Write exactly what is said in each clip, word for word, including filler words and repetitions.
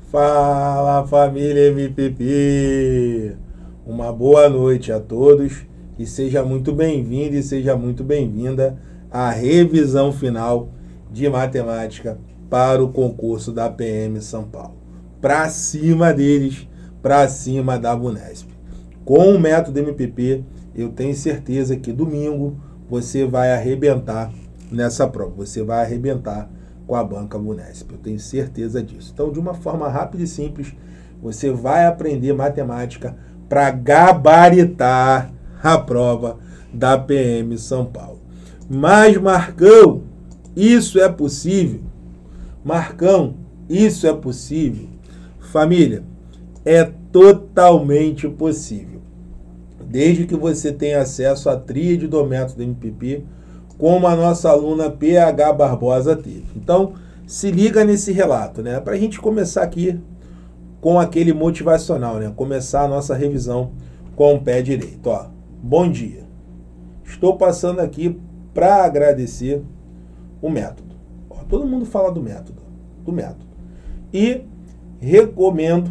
Fala, família M P P! Uma boa noite a todos e seja muito bem-vindo e seja muito bem-vinda à revisão final de matemática para o concurso da P M São Paulo. Para cima deles, para cima da Bunesp. Com o método M P P, eu tenho certeza que domingo você vai arrebentar nessa prova, você vai arrebentar com a banca Bunesp, eu tenho certeza disso. Então, de uma forma rápida e simples, você vai aprender matemática para gabaritar a prova da P M São Paulo. Mas, Marcão, isso é possível? Marcão, isso é possível? Família, é totalmente possível. Desde que você tenha acesso à tríade do método M P P, como a nossa aluna P H Barbosa teve. Então, se liga nesse relato, né? Para a gente começar aqui com aquele motivacional, né? Começar a nossa revisão com o pé direito. Ó, bom dia. Estou passando aqui para agradecer o método. Ó, todo mundo fala do método, do método. E recomendo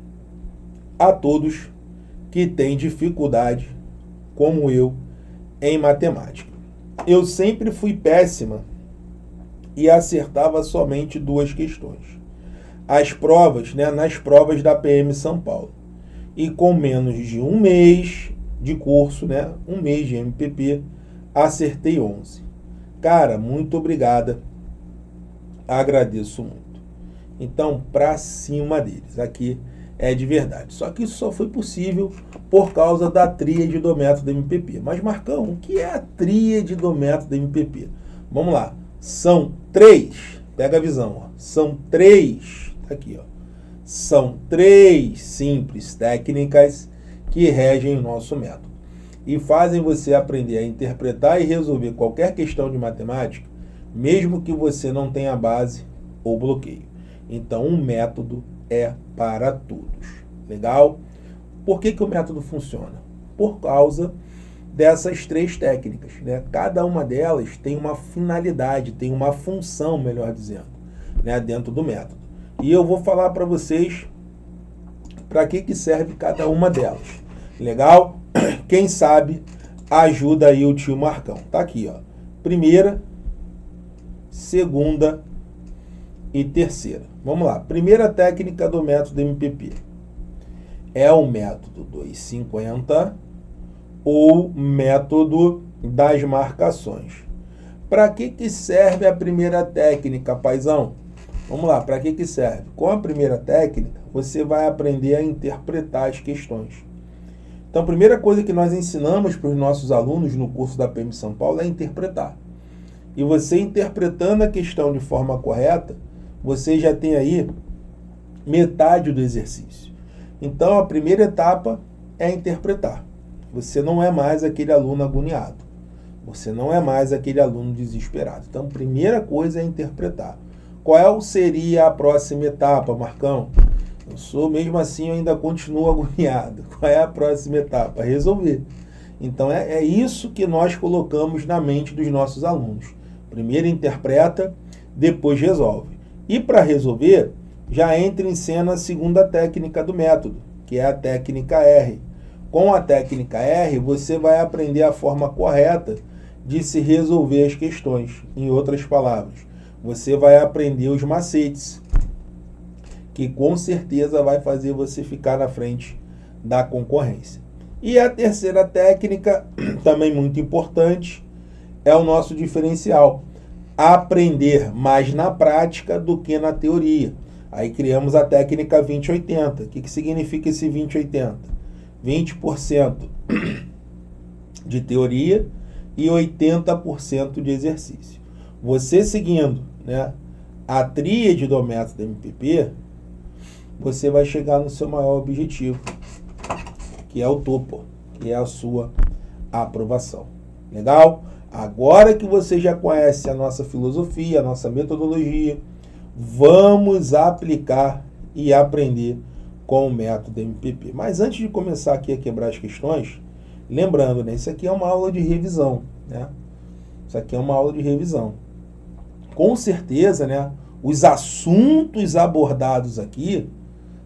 a todos que têm dificuldade, como eu, em matemática. Eu sempre fui péssima e acertava somente duas questões. As provas, né, nas provas da P M São Paulo. E com menos de um mês de curso, né, um mês de M P P, acertei onze. Cara, muito obrigada. Agradeço muito. Então, para cima deles. Aqui é de verdade. Só que isso só foi possível por causa da tríade do método M P P. Mas, Marcão, o que é a tríade do método M P P? Vamos lá. São três. Pega a visão. Ó. São três. Tá aqui, ó. São três simples técnicas que regem o nosso método. E fazem você aprender a interpretar e resolver qualquer questão de matemática, mesmo que você não tenha base ou bloqueio. Então, um método é para todos. Legal? Por que que o método funciona? Por causa dessas três técnicas, né? Cada uma delas tem uma finalidade, tem uma função, melhor dizendo, né? Dentro do método. E eu vou falar para vocês para que que serve cada uma delas. Legal? Quem sabe ajuda aí o tio Marcão. Tá aqui, ó. Primeira, segunda e terceira. Vamos lá. Primeira técnica do método M P P. É o método dos cinquenta ou método das marcações. Para que que serve a primeira técnica, paizão? Vamos lá, para que que serve? Com a primeira técnica, você vai aprender a interpretar as questões. Então, a primeira coisa que nós ensinamos para os nossos alunos no curso da P M São Paulo é interpretar. E você interpretando a questão de forma correta, você já tem aí metade do exercício. Então, a primeira etapa é interpretar. Você não é mais aquele aluno agoniado. Você não é mais aquele aluno desesperado. Então, a primeira coisa é interpretar. Qual seria a próxima etapa, Marcão? Eu sou, mesmo assim, eu ainda continuo agoniado. Qual é a próxima etapa? Resolver. Então, é, é isso que nós colocamos na mente dos nossos alunos. Primeiro interpreta, depois resolve. E para resolver, já entra em cena a segunda técnica do método, que é a técnica R. Com a técnica R, você vai aprender a forma correta de se resolver as questões. Em outras palavras, você vai aprender os macetes, que com certeza vai fazer você ficar na frente da concorrência. E a terceira técnica, também muito importante, é o nosso diferencial. Aprender mais na prática do que na teoria. Aí criamos a técnica vinte oitenta. O que que significa esse vinte oitenta? vinte por cento de teoria e oitenta por cento de exercício. Você seguindo, né, a tríade do método M P P, você vai chegar no seu maior objetivo, que é o topo, que é a sua aprovação. Legal? Agora que você já conhece a nossa filosofia, a nossa metodologia, vamos aplicar e aprender com o método M P P. Mas antes de começar aqui a quebrar as questões, lembrando, né, isso aqui é uma aula de revisão, né? Isso aqui é uma aula de revisão. Com certeza, né, os assuntos abordados aqui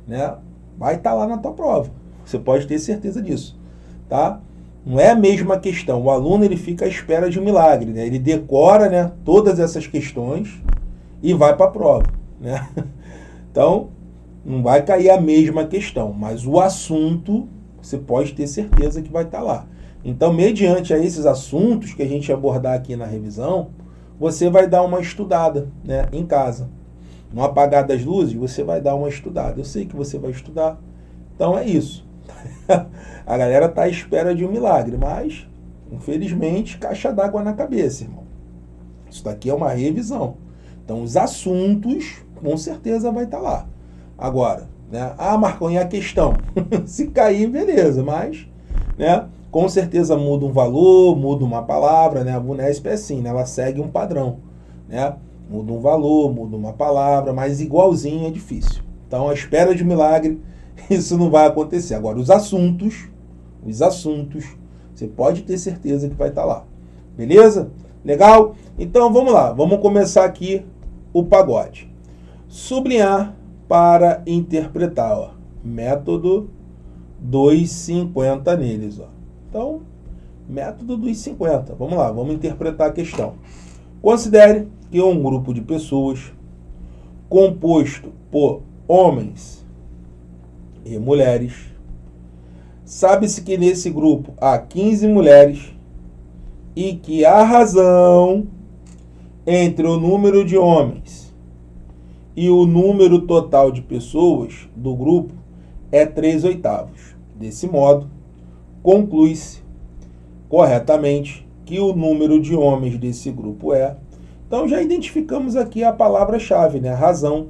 né, vai estar lá na tua prova. Você pode ter certeza disso, tá? Não é a mesma questão. O aluno ele fica à espera de um milagre, né? Ele decora, né, todas essas questões e vai para a prova, né? Então, não vai cair a mesma questão, mas o assunto você pode ter certeza que vai estar lá. Então, mediante a esses assuntos que a gente abordar aqui na revisão, você vai dar uma estudada, né, em casa. No apagar das luzes, você vai dar uma estudada. Eu sei que você vai estudar. Então, é isso. A galera está à espera de um milagre, mas, infelizmente, caixa d'água na cabeça, irmão. Isso daqui é uma revisão. Então, os assuntos, com certeza, vai estar lá. Agora, né? Ah, Marcão, e a questão? Se cair, beleza, mas, né, com certeza muda um valor, muda uma palavra, né? A Vunesp é assim, né? Ela segue um padrão, né? Muda um valor, muda uma palavra, mas igualzinho é difícil. Então, à espera de milagre, isso não vai acontecer. Agora, os assuntos, os assuntos, você pode ter certeza que vai estar lá. Beleza? Legal? Então, vamos lá. Vamos começar aqui o pagode. Sublinhar para interpretar. Ó. Método dos cinquenta neles. Ó. Então, método dos cinquenta. Vamos lá, vamos interpretar a questão. Considere que um grupo de pessoas composto por homens e mulheres, sabe-se que nesse grupo há quinze mulheres e que a razão entre o número de homens e o número total de pessoas do grupo é três oitavos. Desse modo, conclui-se corretamente que o número de homens desse grupo é... Então, já identificamos aqui a palavra-chave, né? Razão.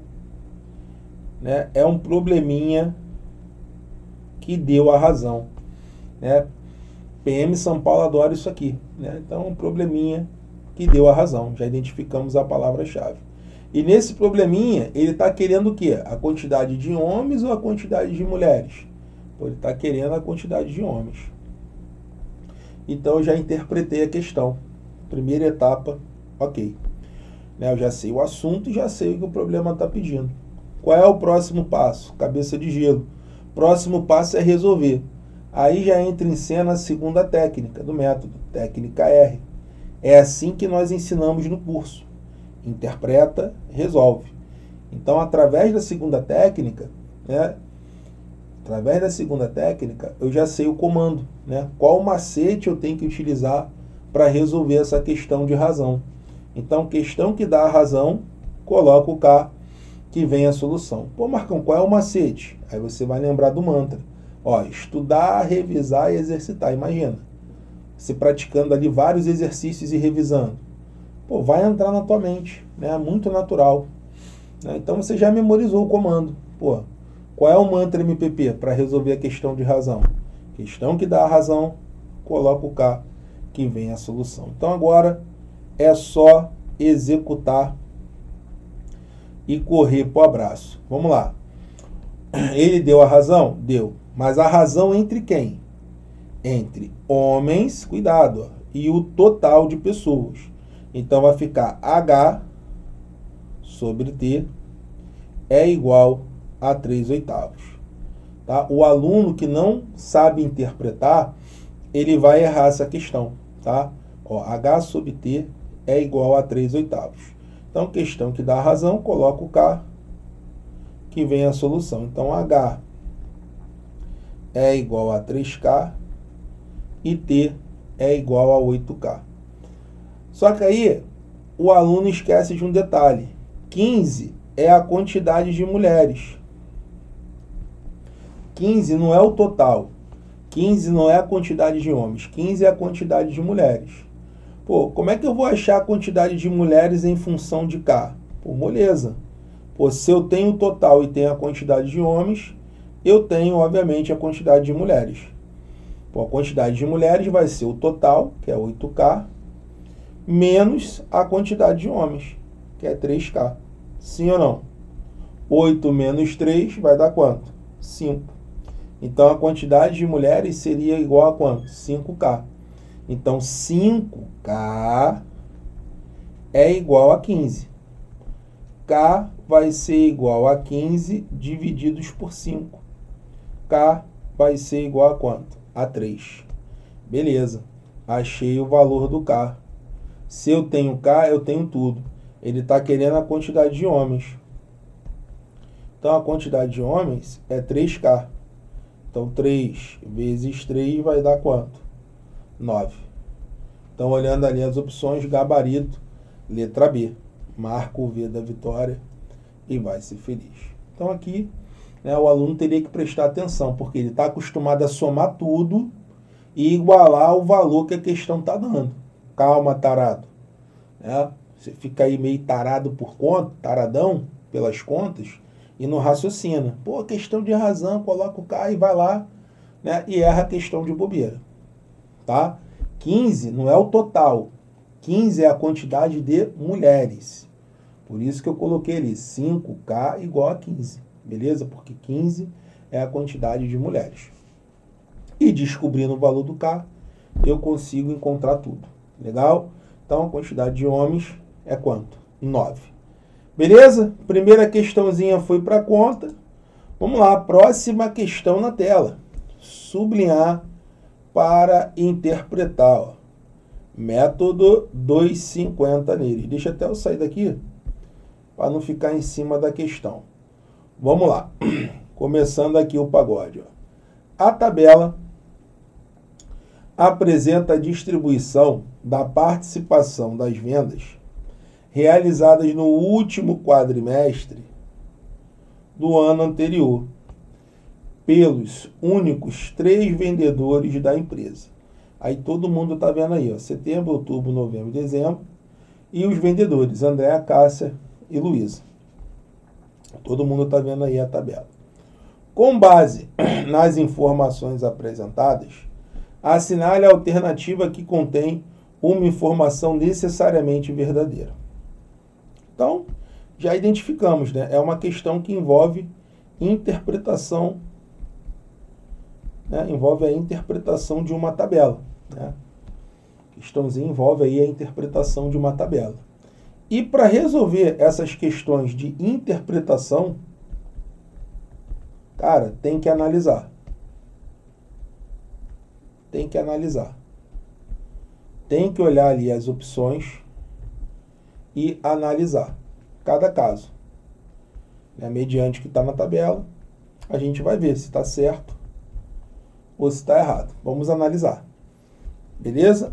Né? É um probleminha que deu a razão. Né? P M São Paulo adora isso aqui. Né? Então, um probleminha que deu a razão. Já identificamos a palavra-chave. E nesse probleminha, ele está querendo o quê? A quantidade de homens ou a quantidade de mulheres? Pô, ele está querendo a quantidade de homens. Então, eu já interpretei a questão. Primeira etapa, ok. Né, eu já sei o assunto e já sei o que o problema está pedindo. Qual é o próximo passo? Cabeça de gelo. Próximo passo é resolver. Aí já entra em cena a segunda técnica do método, técnica R. É assim que nós ensinamos no curso. Interpreta, resolve. Então, através da segunda técnica, né, através da segunda técnica, eu já sei o comando, né? Qual macete eu tenho que utilizar para resolver essa questão de razão. Então, questão que dá a razão, coloca o K, que vem a solução. Pô, Marcão, qual é o macete? Aí você vai lembrar do mantra. Ó, estudar, revisar e exercitar. Imagina, você praticando ali vários exercícios e revisando. Pô, vai entrar na tua mente, né? Muito natural. Né? Então, você já memorizou o comando. Pô, qual é o mantra M P P para resolver a questão de razão? Questão que dá a razão, coloca o K, que vem a solução. Então, agora é só executar e correr para o abraço. Vamos lá. Ele deu a razão? Deu. Mas a razão entre quem? Entre homens, cuidado, ó, e o total de pessoas. Então, vai ficar H sobre T é igual a três oitavos. Tá? O aluno que não sabe interpretar, ele vai errar essa questão. Tá? Ó, H sobre T é igual a três oitavos. Então, questão que dá a razão, coloca o K, que vem a solução. Então, H é igual a três K e T é igual a oito K. Só que aí, o aluno esquece de um detalhe. quinze é a quantidade de mulheres. quinze não é o total. quinze não é a quantidade de homens. quinze é a quantidade de mulheres. Pô, como é que eu vou achar a quantidade de mulheres em função de K? Pô, moleza. Pô, se eu tenho o total e tenho a quantidade de homens, eu tenho, obviamente, a quantidade de mulheres. Pô, a quantidade de mulheres vai ser o total, que é oito K, menos a quantidade de homens, que é três K. Sim ou não? oito menos três vai dar quanto? cinco. Então, a quantidade de mulheres seria igual a quanto? cinco K. Então, cinco K é igual a quinze. K vai ser igual a quinze divididos por cinco. K vai ser igual a quanto? A três. Beleza. Achei o valor do K. Se eu tenho K, eu tenho tudo. Ele está querendo a quantidade de homens. Então, a quantidade de homens é três K. Então, três vezes três vai dar quanto? nove. Então, olhando ali as opções, gabarito, letra B. Marca o V da vitória e vai ser feliz. Então, aqui, né, o aluno teria que prestar atenção, porque ele está acostumado a somar tudo e igualar o valor que a questão está dando. Calma, tarado. Né? Você fica aí meio tarado por conta, taradão pelas contas, e não raciocina. Pô, questão de razão, coloca o K e vai lá, né, e erra a questão de bobeira. Tá? quinze não é o total. quinze é a quantidade de mulheres. Por isso que eu coloquei ali cinco K igual a quinze. Beleza? Porque quinze é a quantidade de mulheres. E descobrindo o valor do K, eu consigo encontrar tudo. Legal? Então, a quantidade de homens é quanto? nove. Beleza? Primeira questãozinha foi para a conta. Vamos lá, próxima questão na tela. Sublinhar para interpretar. Ó. Método duzentos e cinquenta neles. Deixa até eu sair daqui para não ficar em cima da questão. Vamos lá. Começando aqui o pagode. Ó. A tabela apresenta a distribuição da participação das vendas realizadas no último quadrimestre do ano anterior pelos únicos três vendedores da empresa. Aí todo mundo está vendo aí, ó, setembro, outubro, novembro, dezembro, e os vendedores, Andréa, Cássia e Luísa. Todo mundo está vendo aí a tabela. Com base nas informações apresentadas, assinale a alternativa que contém uma informação necessariamente verdadeira. Então, já identificamos, né? É uma questão que envolve interpretação, né? Envolve a interpretação de uma tabela, né? Questãozinha envolve aí a interpretação de uma tabela. E para resolver essas questões de interpretação, cara, tem que analisar. Tem que analisar. Tem que olhar ali as opções e analisar cada caso. Né? Mediante o que está na tabela, a gente vai ver se está certo ou se está errado. Vamos analisar. Beleza?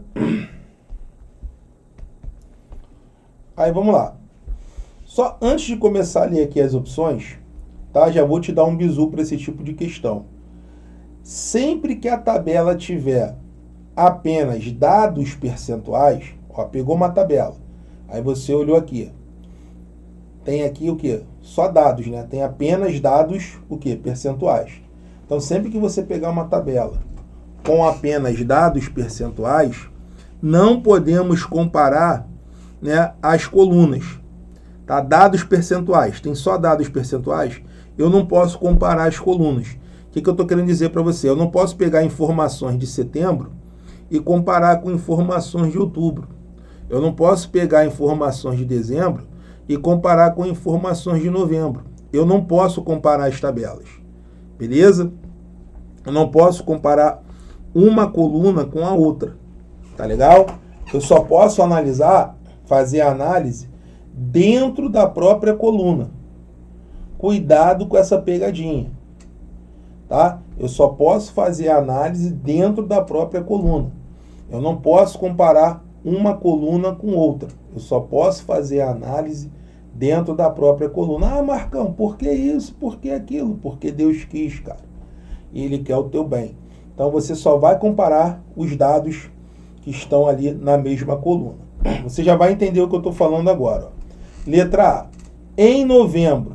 Aí vamos lá. Só antes de começar a ler aqui as opções, tá? Já vou te dar um bizu para esse tipo de questão. Sempre que a tabela tiver apenas dados percentuais, ó, pegou uma tabela, aí você olhou aqui, tem aqui o que? Só dados, né? Tem apenas dados, o que? Percentuais. Então, sempre que você pegar uma tabela com apenas dados percentuais, não podemos comparar, né, as colunas. Tá? Dados percentuais, tem só dados percentuais, eu não posso comparar as colunas. O que, que eu estou querendo dizer para você? Eu não posso pegar informações de setembro e comparar com informações de outubro. Eu não posso pegar informações de dezembro e comparar com informações de novembro. Eu não posso comparar as tabelas. Beleza? Eu não posso comparar uma coluna com a outra. Tá legal? Eu só posso analisar, fazer a análise dentro da própria coluna. Cuidado com essa pegadinha. Tá? Eu só posso fazer a análise dentro da própria coluna. Eu não posso comparar uma coluna com outra. Eu só posso fazer a análise dentro da própria coluna. Ah, Marcão, por que isso? Por que aquilo? Porque Deus quis, cara. E Ele quer o teu bem. Então, você só vai comparar os dados que estão ali na mesma coluna. Você já vai entender o que eu estou falando agora. Ó. Letra A. Em novembro,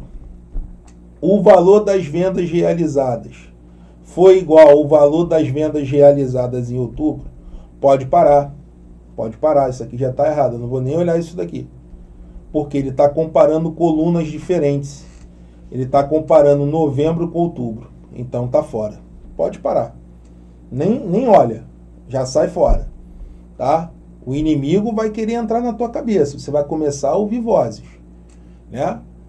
o valor das vendas realizadas foi igual ao valor das vendas realizadas em outubro? Pode parar. Pode parar. Isso aqui já está errado. Eu não vou nem olhar isso daqui. Porque ele está comparando colunas diferentes. Ele está comparando novembro com outubro. Então está fora. Pode parar. Nem, nem olha. Já sai fora. Tá? O inimigo vai querer entrar na tua cabeça. Você vai começar a ouvir vozes. Né?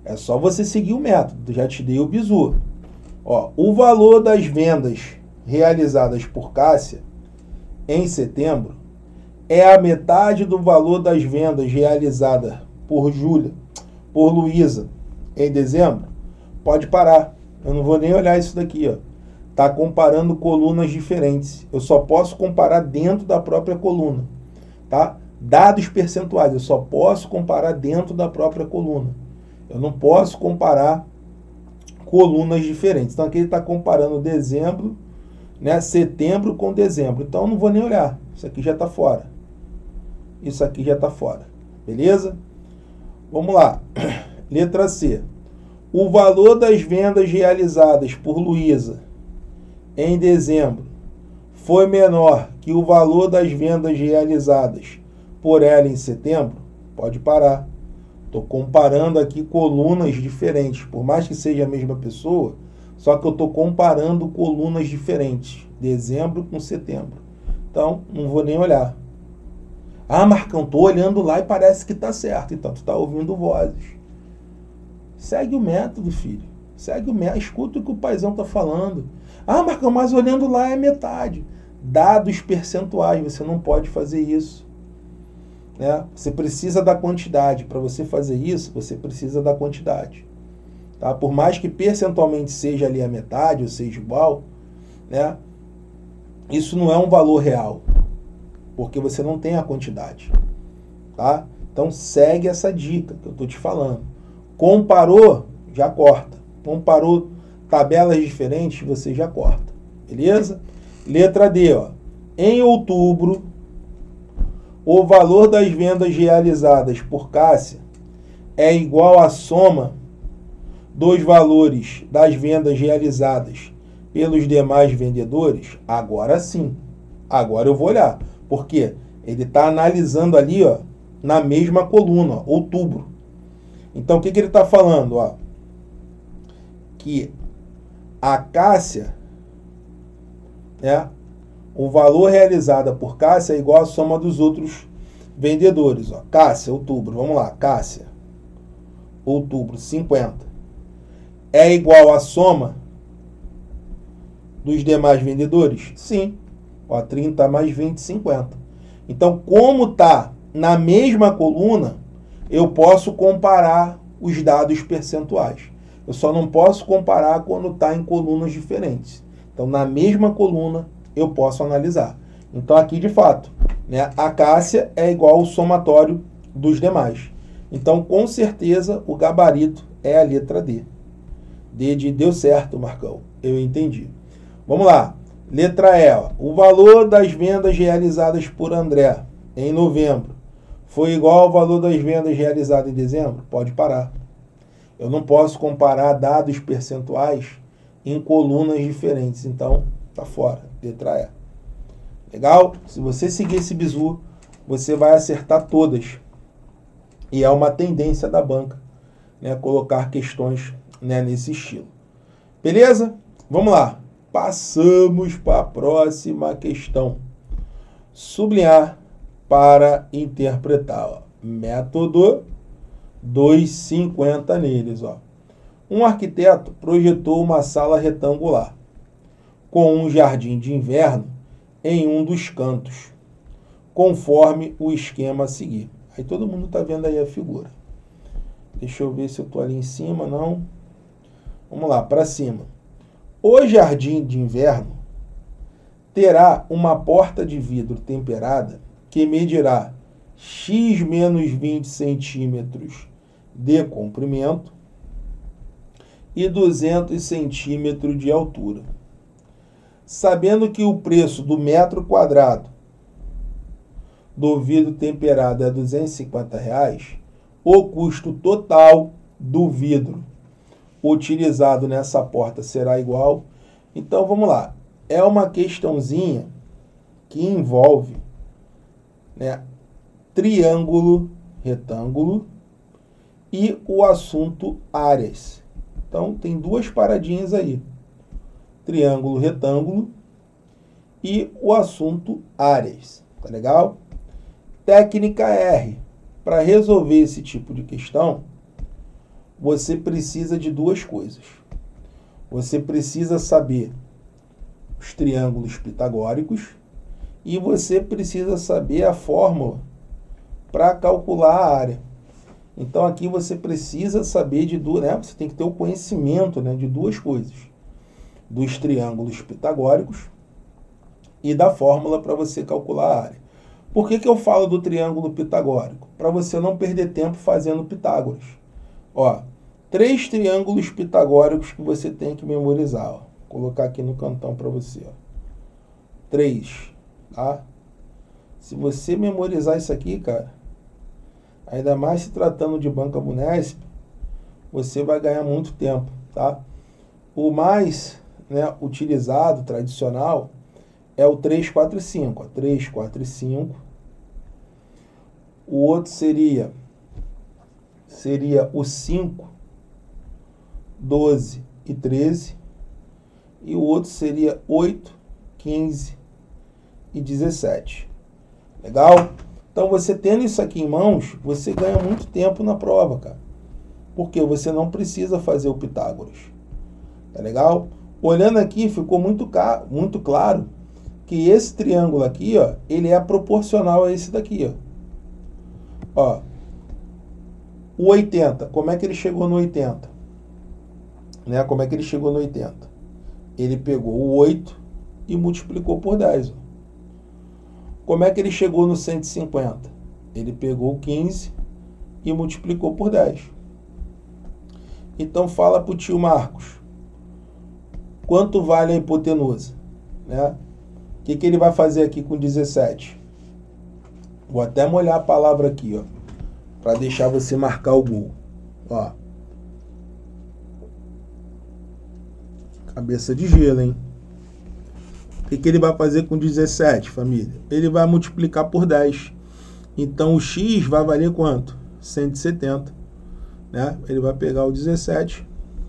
É só você seguir o método. Já te dei o bizu. Ó, o valor das vendas realizadas por Cássia em setembro é a metade do valor das vendas realizadas por Júlia, por Luísa em dezembro. Pode parar. Eu não vou nem olhar isso daqui, ó. Tá comparando colunas diferentes. Eu só posso comparar dentro da própria coluna, tá? Dados percentuais, eu só posso comparar dentro da própria coluna. Eu não posso comparar colunas diferentes. Então aqui ele está comparando dezembro, né, setembro com dezembro. Então eu não vou nem olhar. Isso aqui já está fora. Isso aqui já está fora. Beleza? Vamos lá. Letra C. O valor das vendas realizadas por Luísa em dezembro foi menor que o valor das vendas realizadas por ela em setembro? Pode parar. Estou comparando aqui colunas diferentes. Por mais que seja a mesma pessoa, só que eu estou comparando colunas diferentes. Dezembro com setembro. Então, não vou nem olhar. Ah, Marcão, estou olhando lá e parece que está certo. Então, tu está ouvindo vozes. Segue o método, filho. Segue o método. Escuta o que o paizão está falando. Ah, Marcão, mas olhando lá é metade. Dados percentuais, você não pode fazer isso. Né? Você precisa da quantidade. Para você fazer isso, você precisa da quantidade. Tá? Por mais que percentualmente seja ali a metade, ou seja igual, né? Isso não é um valor real. Porque você não tem a quantidade. Tá? Então segue essa dica que eu estou te falando. Comparou, já corta. Comparou tabelas diferentes, você já corta. Beleza? Letra D, ó. Em outubro, o valor das vendas realizadas por Cássia é igual à soma dos valores das vendas realizadas pelos demais vendedores? Agora sim. Agora eu vou olhar. Porque ele está analisando ali, ó, na mesma coluna, ó, outubro. Então, o que, que ele está falando? Ó? Que a Cássia, né, o valor realizado por Cássia é igual à soma dos outros vendedores. Ó. Cássia, outubro, vamos lá, Cássia, outubro, cinquenta. É igual à soma dos demais vendedores? Sim. Ó, trinta mais vinte, cinquenta. Então, como está na mesma coluna, eu posso comparar os dados percentuais. Eu só não posso comparar quando está em colunas diferentes. Então, na mesma coluna, eu posso analisar. Então, aqui, de fato, né, a Cássia é igual ao somatório dos demais. Então, com certeza, o gabarito é a letra D. D de deu certo, Marcão. Eu entendi. Vamos lá. Letra E. Ó. O valor das vendas realizadas por André em novembro foi igual ao valor das vendas realizadas em dezembro? Pode parar. Eu não posso comparar dados percentuais em colunas diferentes. Então, tá fora. Letra E. Legal? Se você seguir esse bizu, você vai acertar todas. E é uma tendência da banca, né, colocar questões, né, nesse estilo. Beleza? Vamos lá. Passamos para a próxima questão. Sublinhar para interpretar. Ó. Método duzentos e cinquenta neles. Ó. Um arquiteto projetou uma sala retangular com um jardim de inverno em um dos cantos, conforme o esquema a seguir. Aí todo mundo está vendo aí a figura. Deixa eu ver se eu estou ali em cima, não. Vamos lá, para cima. O jardim de inverno terá uma porta de vidro temperada que medirá x menos vinte centímetros de comprimento e duzentos centímetros de altura. Sabendo que o preço do metro quadrado do vidro temperado é duzentos e cinquenta reais, o custo total do vidro utilizado nessa porta será igual. Então, vamos lá. É uma questãozinha que envolve, né, triângulo, retângulo e o assunto áreas. Então, tem duas paradinhas aí. Triângulo, retângulo e o assunto áreas. Tá legal? Técnica R. Para resolver esse tipo de questão, você precisa de duas coisas. Você precisa saber os triângulos pitagóricos e você precisa saber a fórmula para calcular a área. Então, aqui você precisa saber de duas, né? Você tem que ter o conhecimento, né, de duas coisas. Dos triângulos pitagóricos e da fórmula para você calcular a área. Por que que eu falo do triângulo pitagórico? Para você não perder tempo fazendo Pitágoras. Ó, três triângulos pitagóricos que você tem que memorizar. Ó. Vou colocar aqui no cantão para você. Ó. Três, tá? Se você memorizar isso aqui, cara, ainda mais se tratando de Banca Bunesp, você vai ganhar muito tempo, tá? O mais, né, utilizado, tradicional, é o três, quatro e cinco. Ó. três, quatro e cinco. O outro seria, seria o cinco, doze e treze. E o outro seria oito, quinze e dezessete. Legal? Então, você tendo isso aqui em mãos, você ganha muito tempo na prova, cara. Porque você não precisa fazer o Pitágoras. Tá legal? Olhando aqui, ficou muito, muito claro que esse triângulo aqui, ó, ele é proporcional a esse daqui, ó. Ó, o oitenta, como é que ele chegou no oitenta? Né? Como é que ele chegou no oitenta? Ele pegou o oito e multiplicou por dez. Ó. Como é que ele chegou no cento e cinquenta? Ele pegou o quinze e multiplicou por dez. Então, fala para o tio Marcos, quanto vale a hipotenusa? Né? O que, que ele vai fazer aqui com dezessete? Vou até molhar a palavra aqui, ó, para deixar você marcar o gol. Ó. Cabeça de gelo, hein? O que, que ele vai fazer com dezessete, família? Ele vai multiplicar por dez. Então, o x vai valer quanto? cento e setenta. Né? Ele vai pegar o dezessete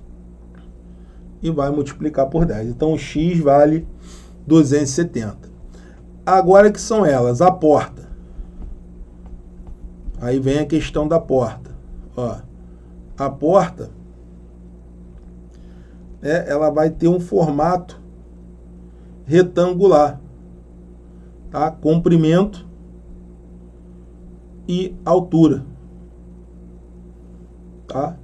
e vai multiplicar por dez. Então, o x vale duzentos e setenta. Agora que são elas, a porta. Aí vem a questão da porta. Ó, a porta, é, ela vai ter um formato retangular, tá? Comprimento e altura, tá?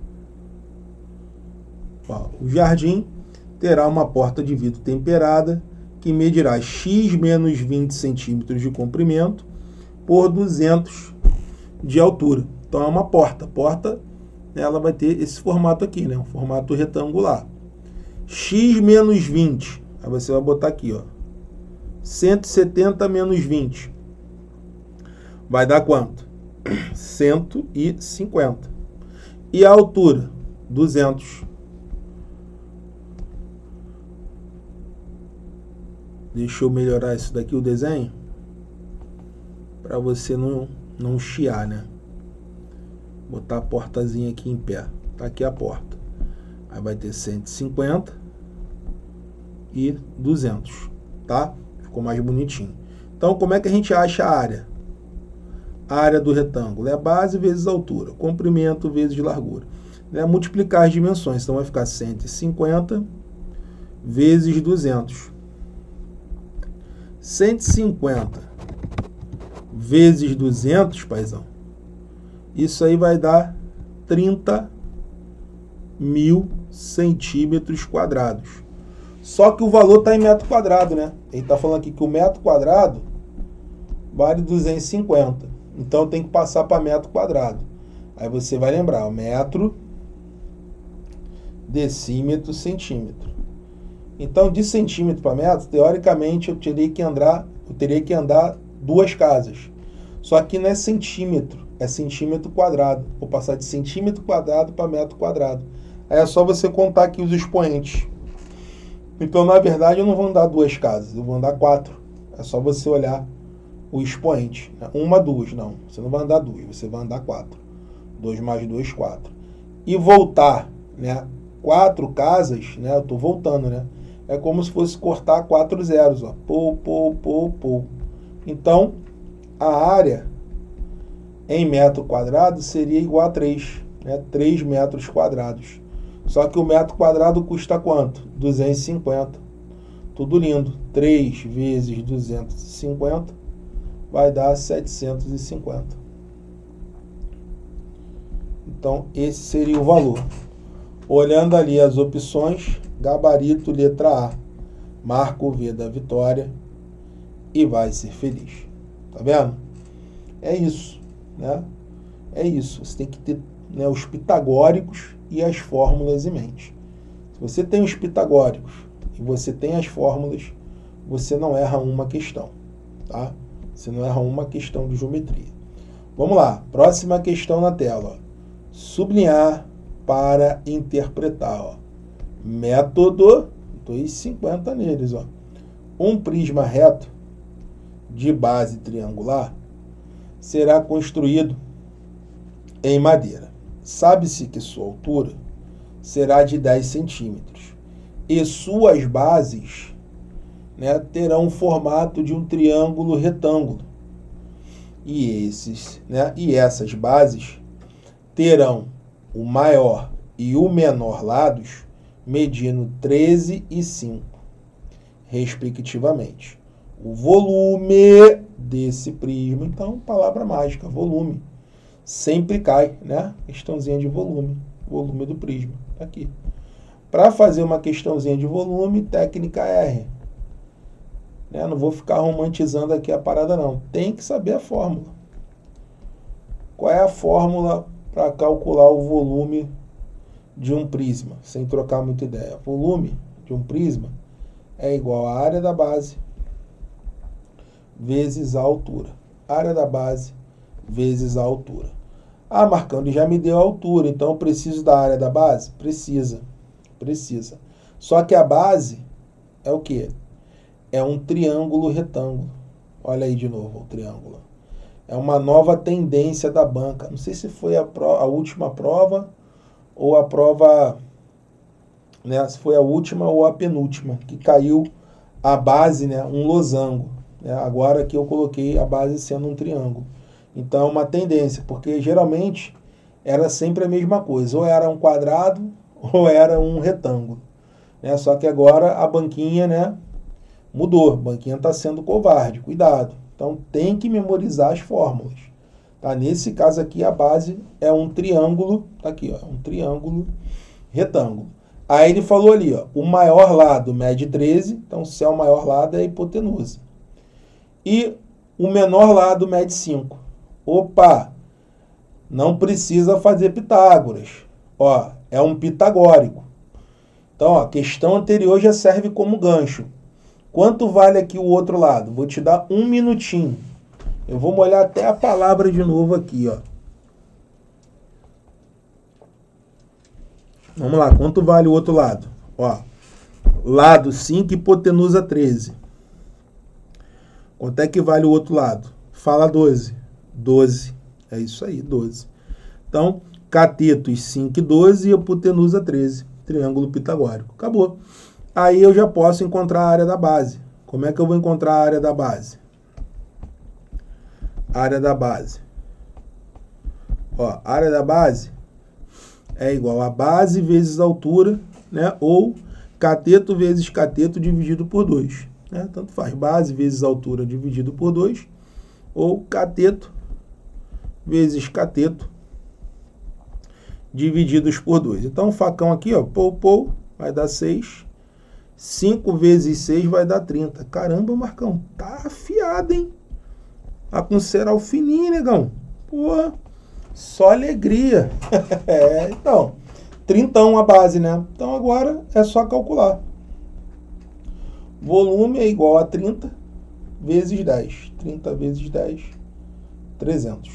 Ó, o jardim terá uma porta de vidro temperada que medirá x menos vinte centímetros de comprimento por duzentos de altura. Então é uma porta. Porta, ela vai ter esse formato aqui, né? Um formato retangular. X menos vinte. Aí você vai botar aqui, ó. cento e setenta menos vinte. Vai dar quanto? cento e cinquenta. E a altura? duzentos. Deixa eu melhorar isso daqui, o desenho, para você não, não chiar, né? Botar a portazinha aqui em pé. Tá aqui a porta. Aí vai ter cento e cinquenta e duzentos, tá? Ficou mais bonitinho. Então, como é que a gente acha a área? A área do retângulo é a base vezes a altura. Comprimento vezes largura. É multiplicar as dimensões. Então, vai ficar cento e cinquenta vezes duzentos. cento e cinquenta vezes duzentos, paizão, isso aí vai dar trinta mil centímetros quadrados. Só que o valor está em metro quadrado, né? Ele está falando aqui que o metro quadrado vale duzentos e cinquenta. Então, tem que passar para metro quadrado. Aí você vai lembrar, o metro, decímetro, centímetro. Então, de centímetro para metro, teoricamente, eu teria que andar, eu teria que andar duas casas. Só que não é centímetro, é centímetro quadrado. Vou passar de centímetro quadrado para metro quadrado. Aí é só você contar aqui os expoentes. Então, na verdade, eu não vou andar duas casas, eu vou andar quatro. É só você olhar o expoente. Uma, duas, não. Você não vai andar duas, você vai andar quatro. Dois mais dois, quatro. E voltar, né? Quatro casas, né? Eu estou voltando, né? É como se fosse cortar quatro zeros, ó. Pô, pô, pô, pô. Então, a área em metro quadrado seria igual a três, né? três metros quadrados. Só que o metro quadrado custa quanto? duzentos e cinquenta. Tudo lindo. três vezes duzentos e cinquenta vai dar setecentos e cinquenta. Então, esse seria o valor. Olhando ali as opções, gabarito letra A. Marca o V da vitória e vai ser feliz. Tá vendo? É isso, né? É isso. Você tem que ter, né, os pitagóricos e as fórmulas em mente. Se você tem os pitagóricos e você tem as fórmulas, você não erra uma questão, tá? Você não erra uma questão de geometria. Vamos lá, próxima questão na tela. Ó. Sublinhar para interpretar. Ó. Método, dois e cinquenta neles. Ó. Um prisma reto de base triangular será construído em madeira. Sabe-se que sua altura será de dez centímetros e suas bases, né, terão o formato de um triângulo retângulo. E, esses, né, e essas bases terão o maior e o menor lados medindo treze e cinco, respectivamente. O volume desse prisma, então, palavra mágica, volume. Sempre cai, né? Questãozinha de volume, volume do prisma, tá aqui. Para fazer uma questãozinha de volume, técnica R. Né? Não vou ficar romantizando aqui a parada, não. Tem que saber a fórmula. Qual é a fórmula para calcular o volume de um prisma, sem trocar muita ideia? Volume de um prisma é igual à área da base vezes a altura. Área da base vezes a altura. Ah, Marcão, ele já me deu a altura, então eu preciso da área da base? Precisa. Precisa. Só que a base é o quê? É um triângulo retângulo. Olha aí de novo o triângulo. É uma nova tendência da banca. Não sei se foi a, pro, a última prova ou a prova, né, se foi a última ou a penúltima, que caiu a base, né, um losango. Né? Agora que eu coloquei a base sendo um triângulo. Então é uma tendência, porque geralmente era sempre a mesma coisa. Ou era um quadrado ou era um retângulo. Né? Só que agora a banquinha, né, mudou. A banquinha está sendo covarde. Cuidado. Então tem que memorizar as fórmulas. Tá? Nesse caso aqui a base é um triângulo. Tá aqui, ó, um triângulo retângulo. Aí ele falou ali, ó, o maior lado mede treze. Então se é o maior lado é a hipotenusa. E o menor lado mede cinco. Opa! Não precisa fazer Pitágoras. Ó, é um pitagórico. Então, ó, a questão anterior já serve como gancho. Quanto vale aqui o outro lado? Vou te dar um minutinho. Eu vou molhar até a palavra de novo aqui, ó. Vamos lá, quanto vale o outro lado? Ó, lado cinco, hipotenusa treze. Quanto é que vale o outro lado? Fala doze. doze. É isso aí, doze. Então, catetos cinco e doze e hipotenusa treze. Triângulo pitagórico. Acabou. Aí eu já posso encontrar a área da base. Como é que eu vou encontrar a área da base? Área da base. Ó, a área da base é igual a base vezes a altura, né? Ou cateto vezes cateto dividido por dois. Né? Tanto faz. Base vezes altura dividido por dois. Ou cateto vezes cateto divididos por dois. Então, o facão aqui, ó, pou, pou, vai dar seis. cinco vezes seis vai dar trinta. Caramba, Marcão, tá afiado, hein? Tá com ceral fininho, negão. Pô, só alegria. É, então, trintão a base, né? Então, agora é só calcular. Volume é igual a trinta vezes dez. trinta vezes dez, trezentos.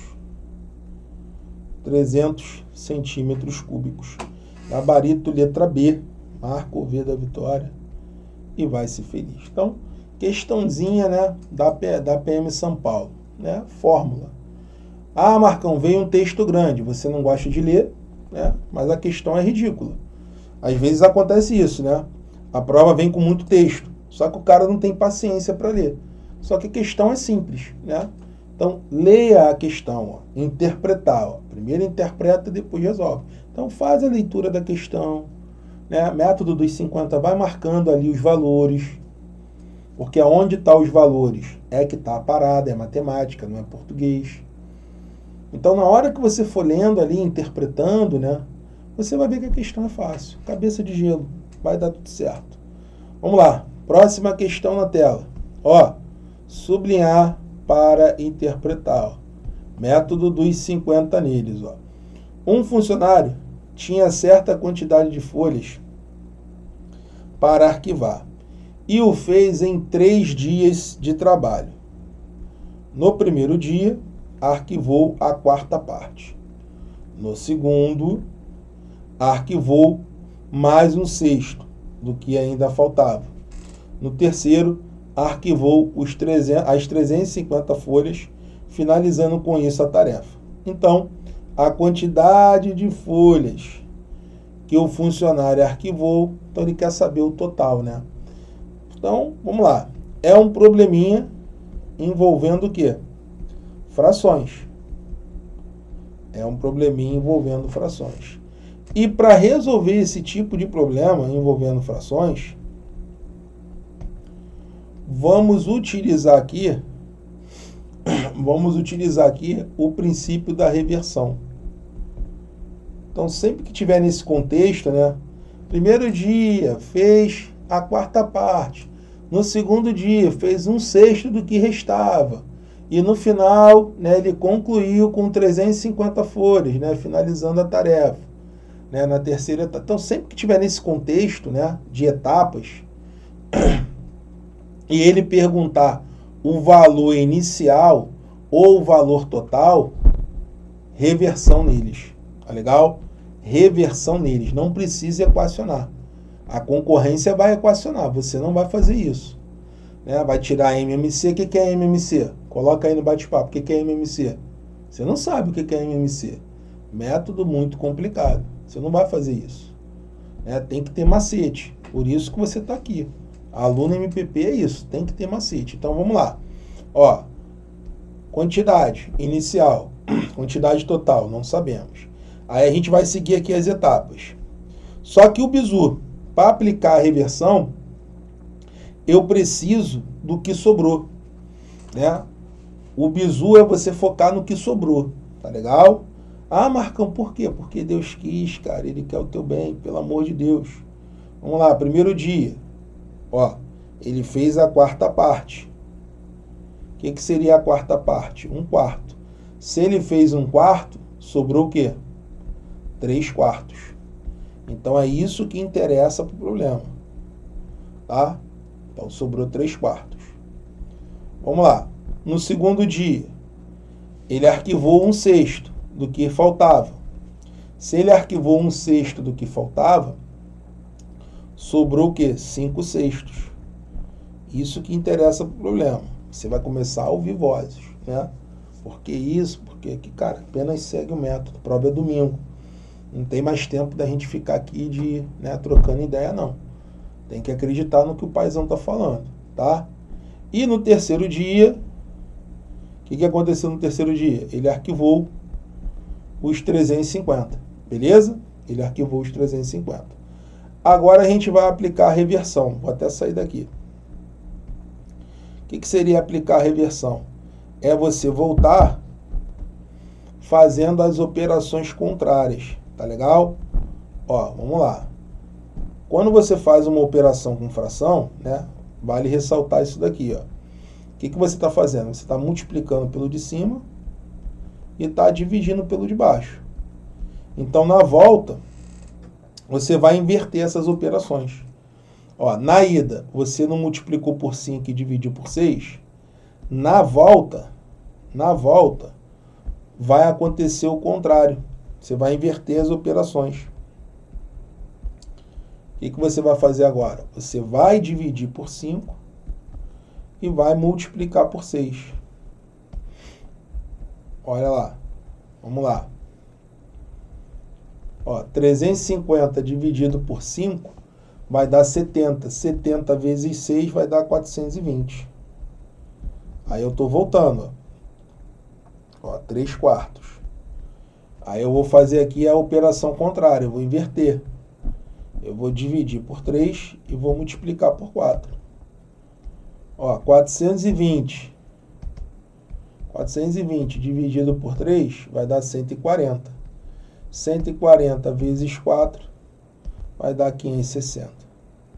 trezentos centímetros cúbicos. Gabarito letra B. Marca o V da vitória e vai ser feliz. Então, questãozinha, né, da, da P M São Paulo. Né? Fórmula. Ah, Marcão, veio um texto grande. Você não gosta de ler, né? Mas a questão é ridícula. Às vezes acontece isso, né? A prova vem com muito texto. Só que o cara não tem paciência para ler. Só que a questão é simples, né? Então, leia a questão, ó, interpretar. Ó. Primeiro interpreta, depois resolve. Então, faz a leitura da questão, né? Método dos cinquenta, vai marcando ali os valores, porque aonde estão os valores é que está a parada, é matemática, não é português. Então, na hora que você for lendo ali, interpretando, né, você vai ver que a questão é fácil. Cabeça de gelo, vai dar tudo certo. Vamos lá, próxima questão na tela. Ó, sublinhar para interpretar. Ó. Método dos cinquenta neles. Ó. Um funcionário tinha certa quantidade de folhas para arquivar e o fez em três dias de trabalho. No primeiro dia, arquivou a quarta parte. No segundo, arquivou mais um sexto do que ainda faltava. No terceiro, arquivou os trezentos, as trezentas e cinquenta folhas, finalizando com isso a tarefa. Então, a quantidade de folhas que o funcionário arquivou, então ele quer saber o total, né? Então, vamos lá. É um probleminha envolvendo o quê? Frações. É um probleminha envolvendo frações. E para resolver esse tipo de problema envolvendo frações, vamos utilizar aqui, vamos utilizar aqui o princípio da reversão. Então, sempre que tiver nesse contexto, né? Primeiro dia, fez a quarta parte. No segundo dia, fez um sexto do que restava. E no final, né, ele concluiu com trezentas e cinquenta folhas, né, finalizando a tarefa. Né, na terceira etapa. Então, sempre que tiver nesse contexto, né, de etapas, e ele perguntar o valor inicial ou o valor total, reversão neles. Tá legal? Reversão neles. Não precisa equacionar. A concorrência vai equacionar. Você não vai fazer isso. Né? Vai tirar M M C. O que é M M C? Coloca aí no bate-papo. O que é M M C? Você não sabe o que é M M C. Método muito complicado. Você não vai fazer isso. Né? Tem que ter macete. Por isso que você está aqui. Aluno M P P é isso. Tem que ter macete. Então, vamos lá. Ó, quantidade inicial. Quantidade total. Não sabemos. Aí a gente vai seguir aqui as etapas. Só que o bizu, para aplicar a reversão, eu preciso do que sobrou. Né? O bizu é você focar no que sobrou. Tá legal? Ah, Marcão, por quê? Porque Deus quis, cara. Ele quer o teu bem, pelo amor de Deus. Vamos lá, primeiro dia. Ó, ele fez a quarta parte. O que, que seria a quarta parte? Um quarto. Se ele fez um quarto, sobrou o quê? Três quartos. Então, é isso que interessa para o problema. Tá? Então, sobrou três quartos. Vamos lá. No segundo dia, ele arquivou um sexto do que faltava. Se ele arquivou um sexto do que faltava, sobrou o quê? Cinco sextos. Isso que interessa para o problema. Você vai começar a ouvir vozes, né? Por que isso? Porque aqui, cara, apenas segue o método. Prova é domingo. Não tem mais tempo da gente ficar aqui de, né, trocando ideia, não. Tem que acreditar no que o paizão está falando, tá? E no terceiro dia, o que, que aconteceu no terceiro dia? Ele arquivou os trezentos e cinquenta, beleza? Ele arquivou os trezentos e cinquenta. Agora a gente vai aplicar a reversão. Vou até sair daqui. O que, que seria aplicar a reversão? É você voltar fazendo as operações contrárias. Tá legal? Ó, vamos lá. Quando você faz uma operação com fração, né, vale ressaltar isso daqui, ó. O que, que você está fazendo? Você está multiplicando pelo de cima e está dividindo pelo de baixo. Então, na volta, você vai inverter essas operações. Ó, na ida, você não multiplicou por cinco e dividiu por seis. Na volta, na volta, vai acontecer o contrário. Você vai inverter as operações. O que, que você vai fazer agora? Você vai dividir por cinco e vai multiplicar por seis. Olha lá. Vamos lá. Ó, trezentos e cinquenta dividido por cinco vai dar setenta. setenta vezes seis vai dar quatrocentos e vinte. Aí eu estou voltando. Ó. Ó, três quartos. Aí eu vou fazer aqui a operação contrária, eu vou inverter. Eu vou dividir por três e vou multiplicar por quatro. Ó, quatrocentos e vinte. quatrocentos e vinte dividido por três vai dar cento e quarenta. cento e quarenta vezes quatro vai dar quinhentos e sessenta.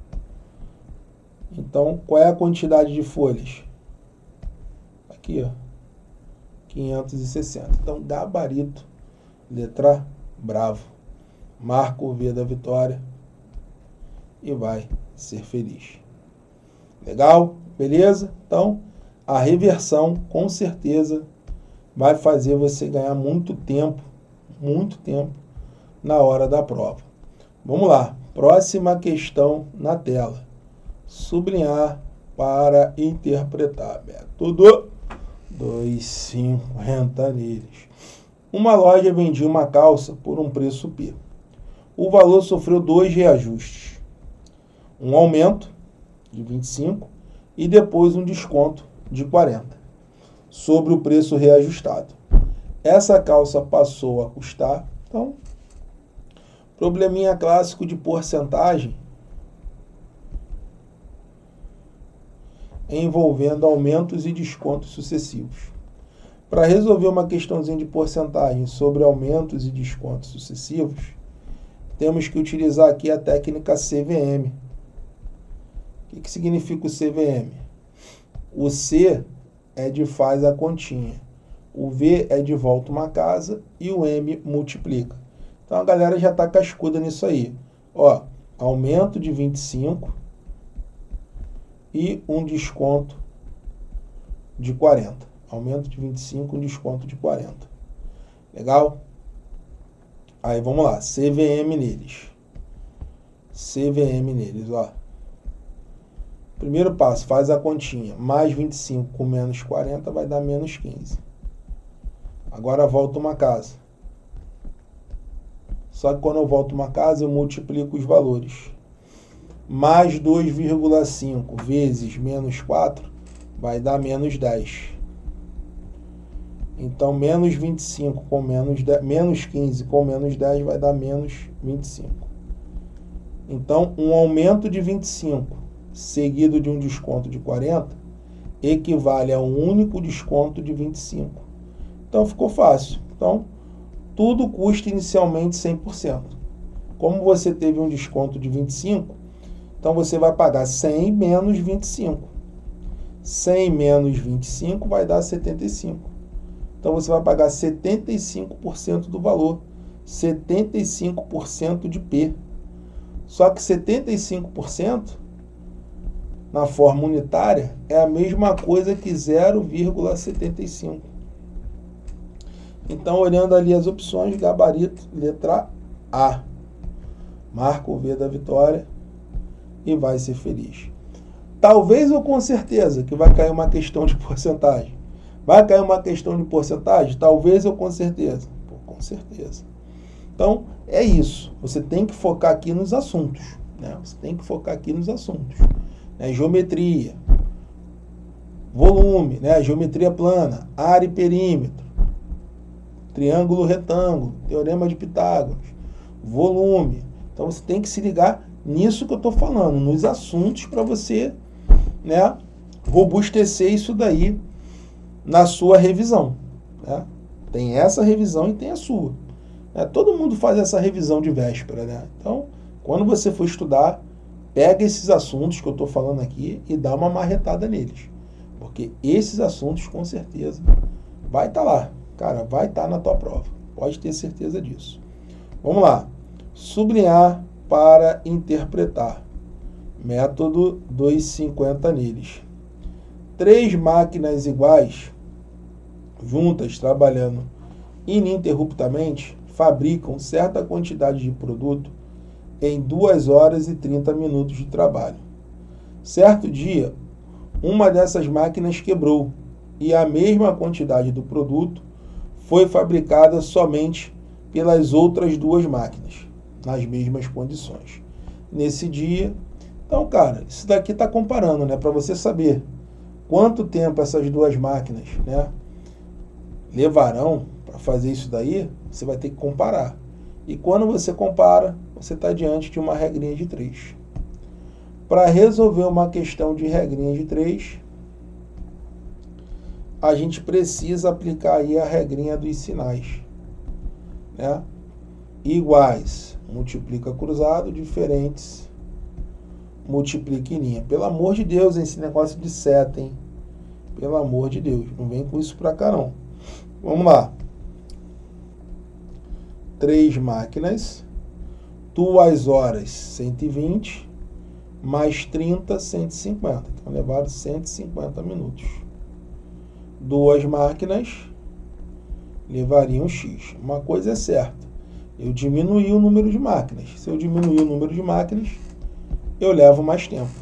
Então, qual é a quantidade de folhas? Aqui, ó. quinhentos e sessenta. Então, gabarito, letra bravo. Marca o V da vitória e vai ser feliz. Legal? Beleza? Então, a reversão, com certeza, vai fazer você ganhar muito tempo, muito tempo, na hora da prova. Vamos lá. Próxima questão na tela. Sublinhar para interpretar. Método dois e cinquenta neles. Uma loja vendia uma calça por um preço P. O valor sofreu dois reajustes. Um aumento de vinte e cinco e depois um desconto de quarenta sobre o preço reajustado. Essa calça passou a custar, então, probleminha clássico de porcentagem envolvendo aumentos e descontos sucessivos. Para resolver uma questãozinha de porcentagem sobre aumentos e descontos sucessivos, temos que utilizar aqui a técnica C V M. O que, que significa o C V M? O C é de faz a continha, o V é de volta uma casa e o M multiplica. Então a galera já está cascuda nisso aí. Ó, aumento de vinte e cinco e um desconto de quarenta. Aumento de vinte e cinco, um desconto de quarenta. Legal? Aí vamos lá, C V M neles. C V M neles, ó. Primeiro passo, faz a continha. Mais vinte e cinco com menos quarenta vai dar menos quinze. Agora volta uma casa. Só que quando eu volto uma casa, eu multiplico os valores. Mais dois vírgula cinco vezes menos quatro vai dar menos dez. Então, menos vinte e cinco com menos dez, menos quinze com menos dez vai dar menos vinte e cinco. Então, um aumento de vinte e cinco seguido de um desconto de quarenta equivale a um único desconto de vinte e cinco. Então, ficou fácil. Então, tudo custa inicialmente cem por cento. Como você teve um desconto de vinte e cinco, então você vai pagar cem menos vinte e cinco. cem menos vinte e cinco vai dar setenta e cinco. Então, você vai pagar setenta e cinco por cento do valor. setenta e cinco por cento de P. Só que setenta e cinco por cento na forma unitária é a mesma coisa que zero vírgula setenta e cinco. Então, olhando ali as opções, gabarito, letra A. Marca o V da vitória e vai ser feliz. Talvez ou com certeza que vai cair uma questão de porcentagem. Vai cair uma questão de porcentagem? Talvez ou com certeza? Pô, com certeza. Então, é isso. Você tem que focar aqui nos assuntos. Né? Você tem que focar aqui nos assuntos. Né? Geometria, volume, né? Geometria plana, área e perímetro, triângulo retângulo, teorema de Pitágoras, volume. Então, você tem que se ligar nisso que eu estou falando, nos assuntos, para você, né, robustecer isso daí na sua revisão. Né? Tem essa revisão e tem a sua. Né? Todo mundo faz essa revisão de véspera. Né? Então, quando você for estudar, pega esses assuntos que eu estou falando aqui e dá uma marretada neles. Porque esses assuntos, com certeza, vai estar lá. Cara, vai estar na tua prova. Pode ter certeza disso. Vamos lá. Sublinhar para interpretar. Método dois e cinquenta neles. Três máquinas iguais, juntas, trabalhando ininterruptamente, fabricam certa quantidade de produto em duas horas e trinta minutos de trabalho. Certo dia, uma dessas máquinas quebrou e a mesma quantidade do produto foi fabricada somente pelas outras duas máquinas, nas mesmas condições. Nesse dia, então, cara, isso daqui está comparando, né, para você saber quanto tempo essas duas máquinas, né, levarão para fazer isso daí, você vai ter que comparar. E quando você compara, você está diante de uma regrinha de três. Para resolver uma questão de regrinha de três, a gente precisa aplicar aí a regrinha dos sinais, né? Iguais, multiplica cruzado, diferentes, multiplica em linha. Pelo amor de Deus, esse negócio de seta, hein? Pelo amor de Deus, não vem com isso pra cá não. Vamos lá. Três máquinas, duas horas, cento e vinte, mais trinta, cento e cinquenta. Então, levaram cento e cinquenta minutos. Duas máquinas levariam X. Uma coisa é certa, eu diminuí o número de máquinas. Se eu diminuir o número de máquinas, eu levo mais tempo.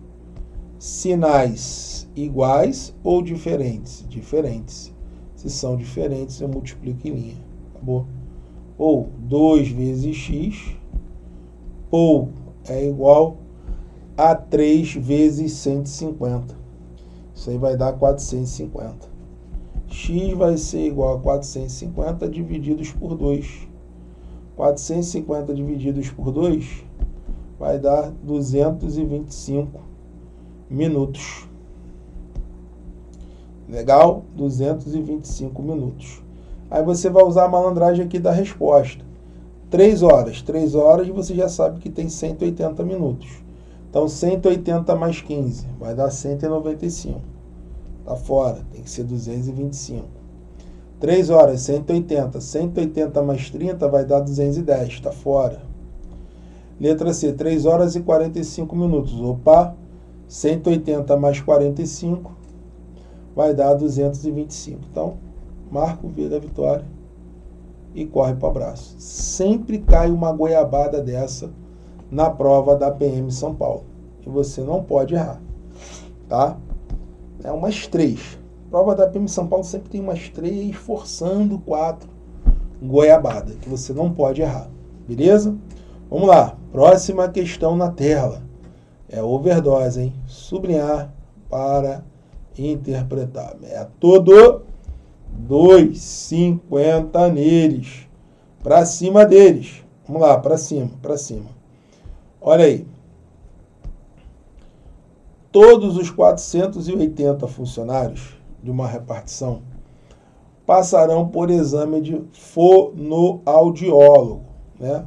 Sinais iguais ou diferentes? Diferentes. Se são diferentes, eu multiplico em linha. Acabou. Ou dois vezes X, ou é igual a três vezes cento e cinquenta. Isso aí vai dar quatrocentos e cinquenta. X vai ser igual a quatrocentos e cinquenta divididos por dois. quatrocentos e cinquenta divididos por dois vai dar duzentos e vinte e cinco minutos. Legal? duzentos e vinte e cinco minutos. Aí você vai usar a malandragem aqui da resposta. três horas. três horas você já sabe que tem cento e oitenta minutos. Então, cento e oitenta mais quinze vai dar cento e noventa e cinco. Tá fora, tem que ser duzentos e vinte e cinco. três horas, cento e oitenta. cento e oitenta mais trinta vai dar duzentos e dez, tá fora. Letra C, três horas e quarenta e cinco minutos. Opa, cento e oitenta mais quarenta e cinco vai dar duzentos e vinte e cinco. Então, marca o V da vitória e corre para o abraço. Sempre cai uma goiabada dessa na prova da P M São Paulo. E você não pode errar, tá? É umas três. Prova da P M São Paulo sempre tem umas três, forçando quatro goiabada, que você não pode errar. Beleza? Vamos lá. Próxima questão na tela. É overdose, hein? Sublinhar para interpretar. Método dois, cinquenta neles. Para cima deles. Vamos lá, para cima, para cima. Olha aí. Todos os quatrocentos e oitenta funcionários de uma repartição passarão por exame de fonoaudiólogo, né?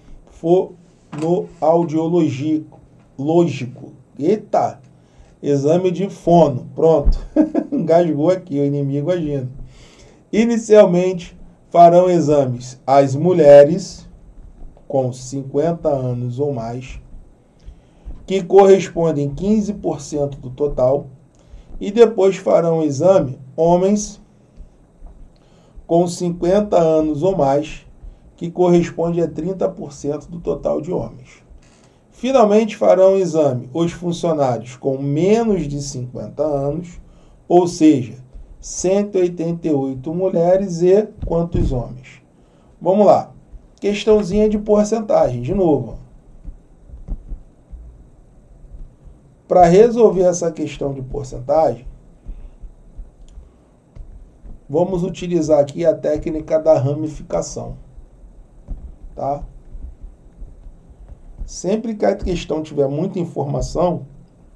Fonoaudiológico. Lógico. Eita! Exame de fono. Pronto. Engasgou aqui o inimigo agindo. Inicialmente, farão exames as mulheres com cinquenta anos ou mais, que correspondem a quinze por cento do total, e depois farão o exame homens com cinquenta anos ou mais, que corresponde a trinta por cento do total de homens. Finalmente farão o exame os funcionários com menos de cinquenta anos, ou seja, cento e oitenta e oito mulheres e quantos homens? Vamos lá. Questãozinha de porcentagem, de novo. Para resolver essa questão de porcentagem, vamos utilizar aqui a técnica da ramificação, tá? Sempre que a questão tiver muita informação,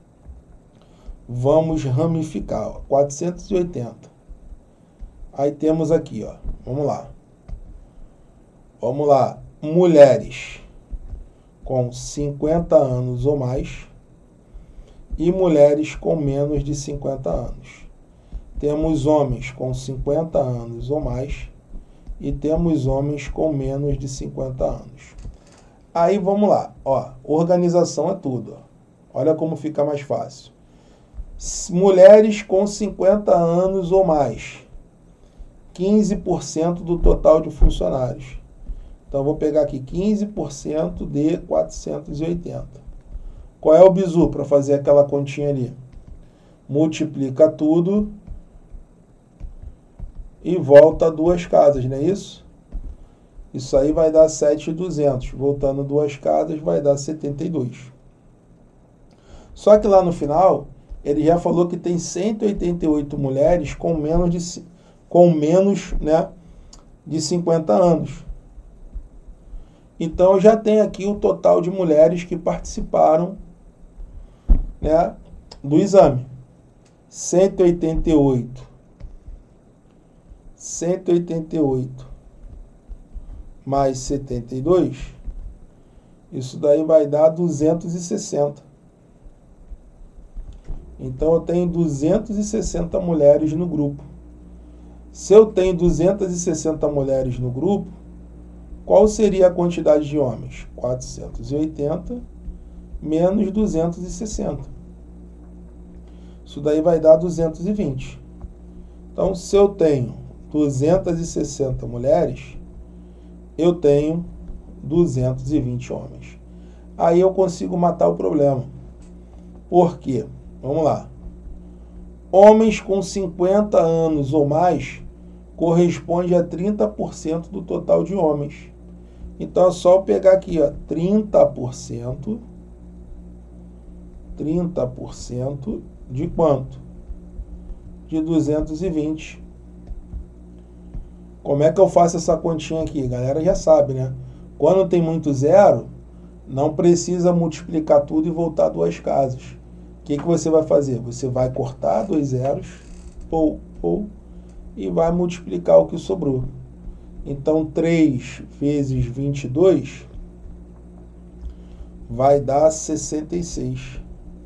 vamos ramificar, ó, quatrocentos e oitenta. Aí temos aqui, ó, vamos lá. Vamos lá, mulheres com cinquenta anos ou mais e mulheres com menos de cinquenta anos. Temos homens com cinquenta anos ou mais e temos homens com menos de cinquenta anos. Aí vamos lá, ó, organização é tudo, ó. Olha como fica mais fácil. Mulheres com cinquenta anos ou mais, quinze por cento do total de funcionários. Então, vou pegar aqui quinze por cento de quatrocentos e oitenta. Qual é o bizu para fazer aquela continha ali? Multiplica tudo e volta duas casas, não é isso? Isso aí vai dar sete mil e duzentos. Voltando duas casas, vai dar setenta e dois. Só que lá no final, ele já falou que tem cento e oitenta e oito mulheres com menos de, com menos, né, de cinquenta anos. Então, eu já tenho aqui o total de mulheres que participaram, né, do exame. cento e oitenta e oito. cento e oitenta e oito mais setenta e dois, isso daí vai dar duzentos e sessenta. Então, eu tenho duzentas e sessenta mulheres no grupo. Se eu tenho duzentas e sessenta mulheres no grupo, qual seria a quantidade de homens? quatrocentos e oitenta menos duzentos e sessenta. Isso daí vai dar duzentos e vinte. Então, se eu tenho duzentas e sessenta mulheres, eu tenho duzentos e vinte homens. Aí eu consigo matar o problema. Por quê? Vamos lá. Homens com cinquenta anos ou mais corresponde a trinta por cento do total de homens. Então é só eu pegar aqui, ó, trinta por cento. trinta por cento de quanto? De duzentos e vinte. Como é que eu faço essa continha aqui? A galera já sabe, né? Quando tem muito zero, não precisa multiplicar tudo e voltar duas casas. O que, que você vai fazer? Você vai cortar dois zeros, ou, ou, e vai multiplicar o que sobrou. Então, três vezes vinte e dois vai dar sessenta e seis.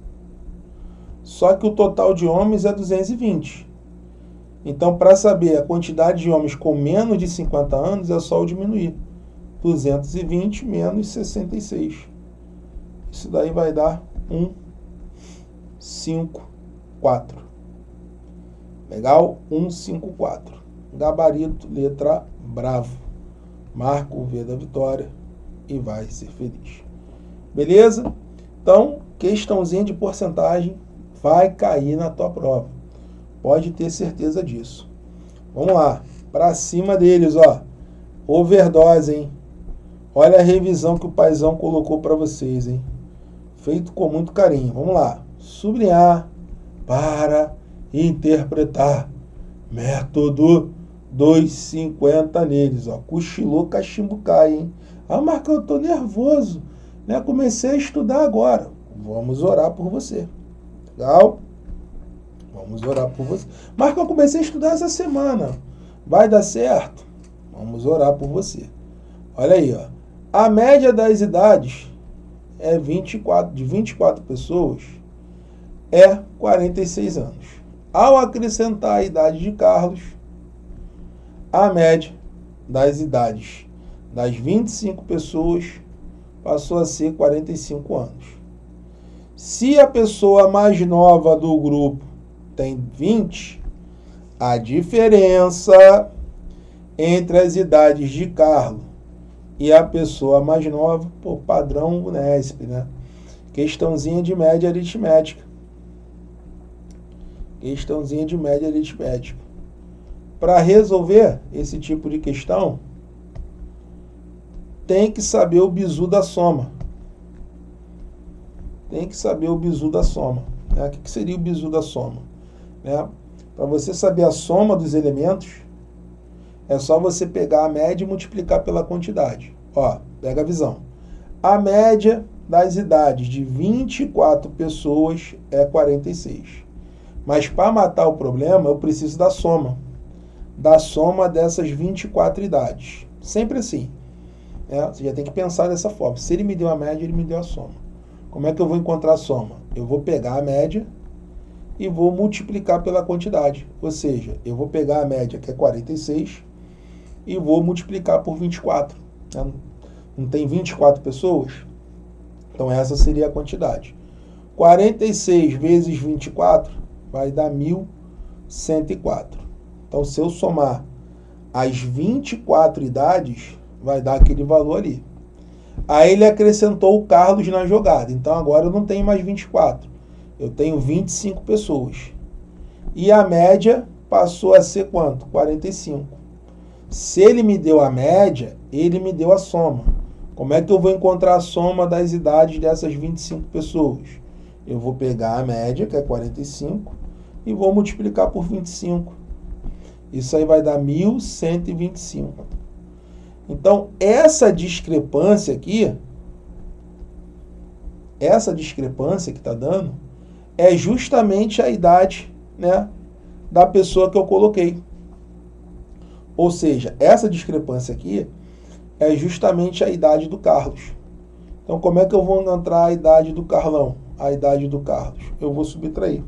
Só que o total de homens é duzentos e vinte. Então, para saber a quantidade de homens com menos de cinquenta anos, é só eu diminuir. duzentos e vinte menos sessenta e seis. Isso daí vai dar um, cinco, quatro. Legal? um, cinco, quatro. Gabarito, letra bravo. Marca o V da vitória e vai ser feliz. Beleza? Então, questãozinha de porcentagem vai cair na tua prova. Pode ter certeza disso. Vamos lá. Para cima deles, ó. Overdose, hein? Olha a revisão que o paizão colocou para vocês, hein? Feito com muito carinho. Vamos lá. Sublinhar para interpretar. Método duzentos e cinquenta neles, ó. Cochilou, cachimbo cai, hein? Ah, Marcão, eu tô nervoso, né? Comecei a estudar agora. Vamos orar por você. Legal? Vamos orar por você. Marcão, eu comecei a estudar essa semana. Vai dar certo? Vamos orar por você. Olha aí, ó. A média das idades é vinte e quatro, de vinte e quatro pessoas é quarenta e seis anos. Ao acrescentar a idade de Carlos, a média das idades das vinte e cinco pessoas passou a ser quarenta e cinco anos. Se a pessoa mais nova do grupo tem vinte, a diferença entre as idades de Carlos e a pessoa mais nova, pô, padrão Unesp, né? Questãozinha de média aritmética. Questãozinha de média aritmética. Para resolver esse tipo de questão, tem que saber o bizu da soma. Tem que saber o bizu da soma. Né? O que seria o bizu da soma? Né? Para você saber a soma dos elementos, é só você pegar a média e multiplicar pela quantidade. Ó, pega a visão. A média das idades de vinte e quatro pessoas é quarenta e seis. Mas para matar o problema, eu preciso da soma. Da soma dessas vinte e quatro idades. Sempre assim. É, você já tem que pensar dessa forma. Se ele me deu a média, ele me deu a soma. Como é que eu vou encontrar a soma? Eu vou pegar a média e vou multiplicar pela quantidade. Ou seja, eu vou pegar a média, que é quarenta e seis, e vou multiplicar por vinte e quatro. Não tem vinte e quatro pessoas? Então essa seria a quantidade. quarenta e seis vezes vinte e quatro vai dar mil cento e quatro. Então se eu somar as vinte e quatro idades, vai dar aquele valor ali. Aí ele acrescentou o Carlos na jogada. Então agora eu não tenho mais vinte e quatro. Eu tenho vinte e cinco pessoas. E a média passou a ser quanto? quarenta e cinco. Se ele me deu a média, ele me deu a soma. Como é que eu vou encontrar a soma das idades dessas vinte e cinco pessoas? Eu vou pegar a média, que é quarenta e cinco, e vou multiplicar por vinte e cinco. Isso aí vai dar mil cento e vinte e cinco. Então, essa discrepância aqui, essa discrepância que está dando, é justamente a idade, né, da pessoa que eu coloquei. Ou seja, essa discrepância aqui é justamente a idade do Carlos. Então, como é que eu vou encontrar a idade do Carlão? A idade do Carlos. Eu vou subtrair.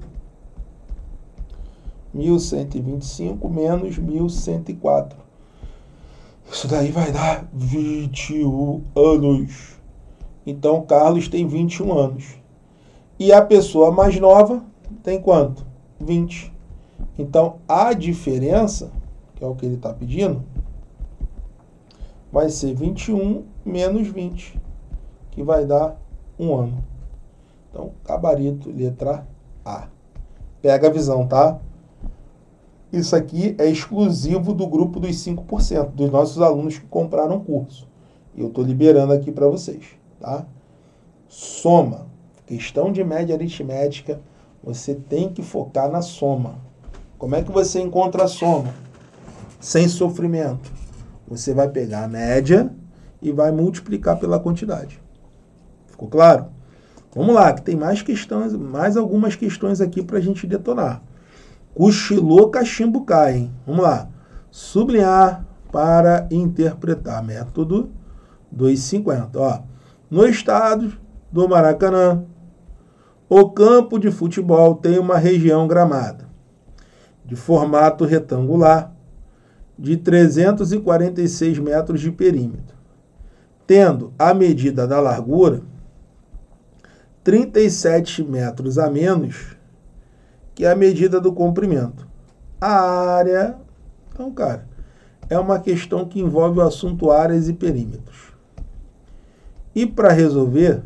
mil cento e vinte e cinco menos mil cento e quatro. Isso daí vai dar vinte e um anos. Então, Carlos tem vinte e um anos. E a pessoa mais nova tem quanto? vinte. Então, a diferença, que é o que ele está pedindo, vai ser vinte e um menos vinte, que vai dar um ano. Então, gabarito, letra A. Pega a visão, tá? Isso aqui é exclusivo do grupo dos cinco por cento, dos nossos alunos que compraram o curso. E eu estou liberando aqui para vocês, tá? Soma. Questão de média aritmética, você tem que focar na soma. Como é que você encontra a soma? Sem sofrimento. Você vai pegar a média e vai multiplicar pela quantidade. Ficou claro? Vamos lá, que tem mais questões, mais algumas questões aqui para a gente detonar. Cochilou, cachimbo cai, hein? Vamos lá. Sublinhar para interpretar. Método duzentos e cinquenta. Ó, no estado do Maracanã, o campo de futebol tem uma região gramada de formato retangular de trezentos e quarenta e seis metros de perímetro, tendo a medida da largura trinta e sete metros a menos que a medida do comprimento. A área, então, cara, é uma questão que envolve o assunto áreas e perímetros. E para resolver,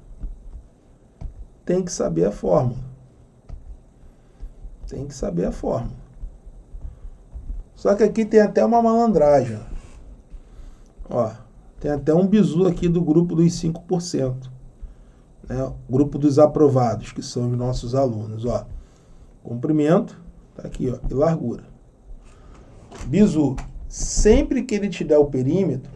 tem que saber a fórmula. Tem que saber a fórmula. Só que aqui tem até uma malandragem. Ó, tem até um bizu aqui do grupo dos cinco por cento. Né? O grupo dos aprovados, que são os nossos alunos. Ó, comprimento, tá aqui, ó, e largura. Bizu, sempre que ele te der o perímetro,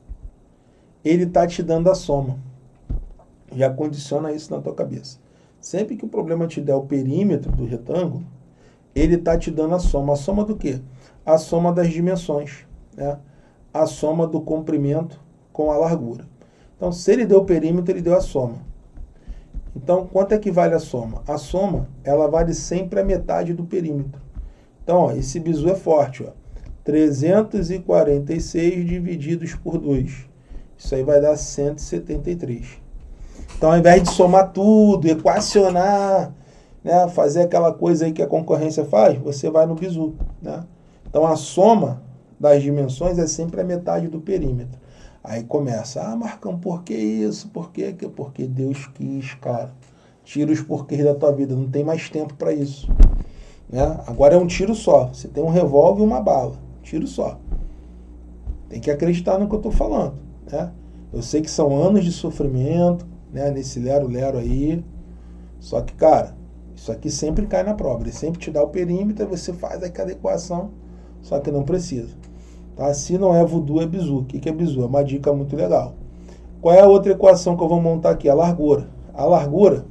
ele tá te dando a soma. Já condiciona isso na tua cabeça. Sempre que o problema te der o perímetro do retângulo, ele está te dando a soma. A soma do quê? A soma das dimensões, né? A soma do comprimento com a largura. Então, se ele deu o perímetro, ele deu a soma. Então, quanto é que vale a soma? A soma, ela vale sempre a metade do perímetro. Então, ó, esse bizu é forte, ó. trezentos e quarenta e seis divididos por dois. Isso aí vai dar cento e setenta e três. Então, ao invés de somar tudo, equacionar, né, fazer aquela coisa aí que a concorrência faz, você vai no bizu, né? Então, a soma das dimensões é sempre a metade do perímetro. Aí começa, ah, Marcão, por que isso? Por que? Porque Deus quis, cara. Tira os porquês da tua vida, não tem mais tempo para isso. Né? Agora é um tiro só. Você tem um revólver e uma bala. Tiro só. Tem que acreditar no que eu estou falando. Né? Eu sei que são anos de sofrimento, né, nesse lero-lero aí. Só que, cara, isso aqui sempre cai na prova. Ele sempre te dá o perímetro, você faz aquela equação, só que não precisa. Tá? Se não é voodoo, é bizu. O que é bizu? É uma dica muito legal. Qual é a outra equação que eu vou montar aqui? A largura. A largura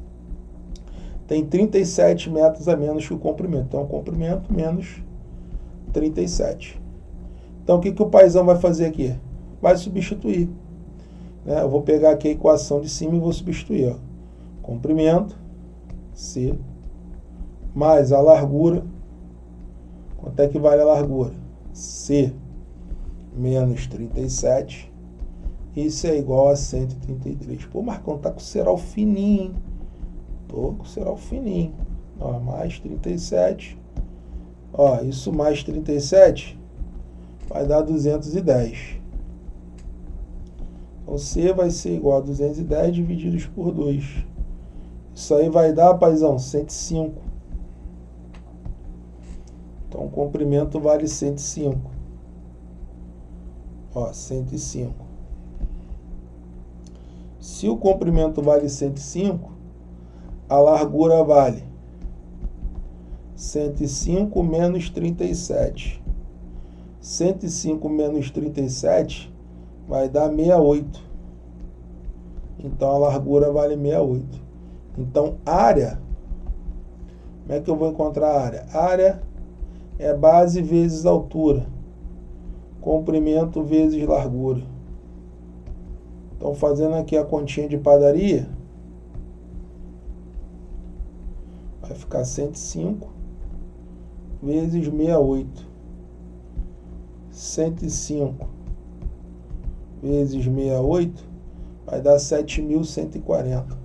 tem trinta e sete metros a menos que o comprimento. Então, o comprimento menos trinta e sete. Então, o que, que o paizão vai fazer aqui? Vai substituir. Né? Eu vou pegar aqui a equação de cima e vou substituir. Ó. Comprimento, C, mais a largura. Quanto é que vale a largura? C menos trinta e sete. Isso é igual a cento e trinta e três. Pô, Marcão, tá com o cerol fininho, hein? Tô com o cerol fininho. Ó, mais trinta e sete. Ó, isso mais trinta e sete vai dar duzentos e dez. Então, C vai ser igual a duzentos e dez divididos por dois. Isso aí vai dar, paizão, cento e cinco. Então, o comprimento vale cento e cinco. Ó, cento e cinco. Se o comprimento vale cento e cinco, a largura vale cento e cinco menos trinta e sete. cento e cinco menos trinta e sete vai dar sessenta e oito. Então, a largura vale sessenta e oito. Então, área, como é que eu vou encontrar a área? Área é base vezes altura. Comprimento vezes largura. Então, fazendo aqui a continha de padaria, vai ficar cento e cinco vezes sessenta e oito. cento e cinco vezes sessenta e oito vai dar sete mil cento e quarenta.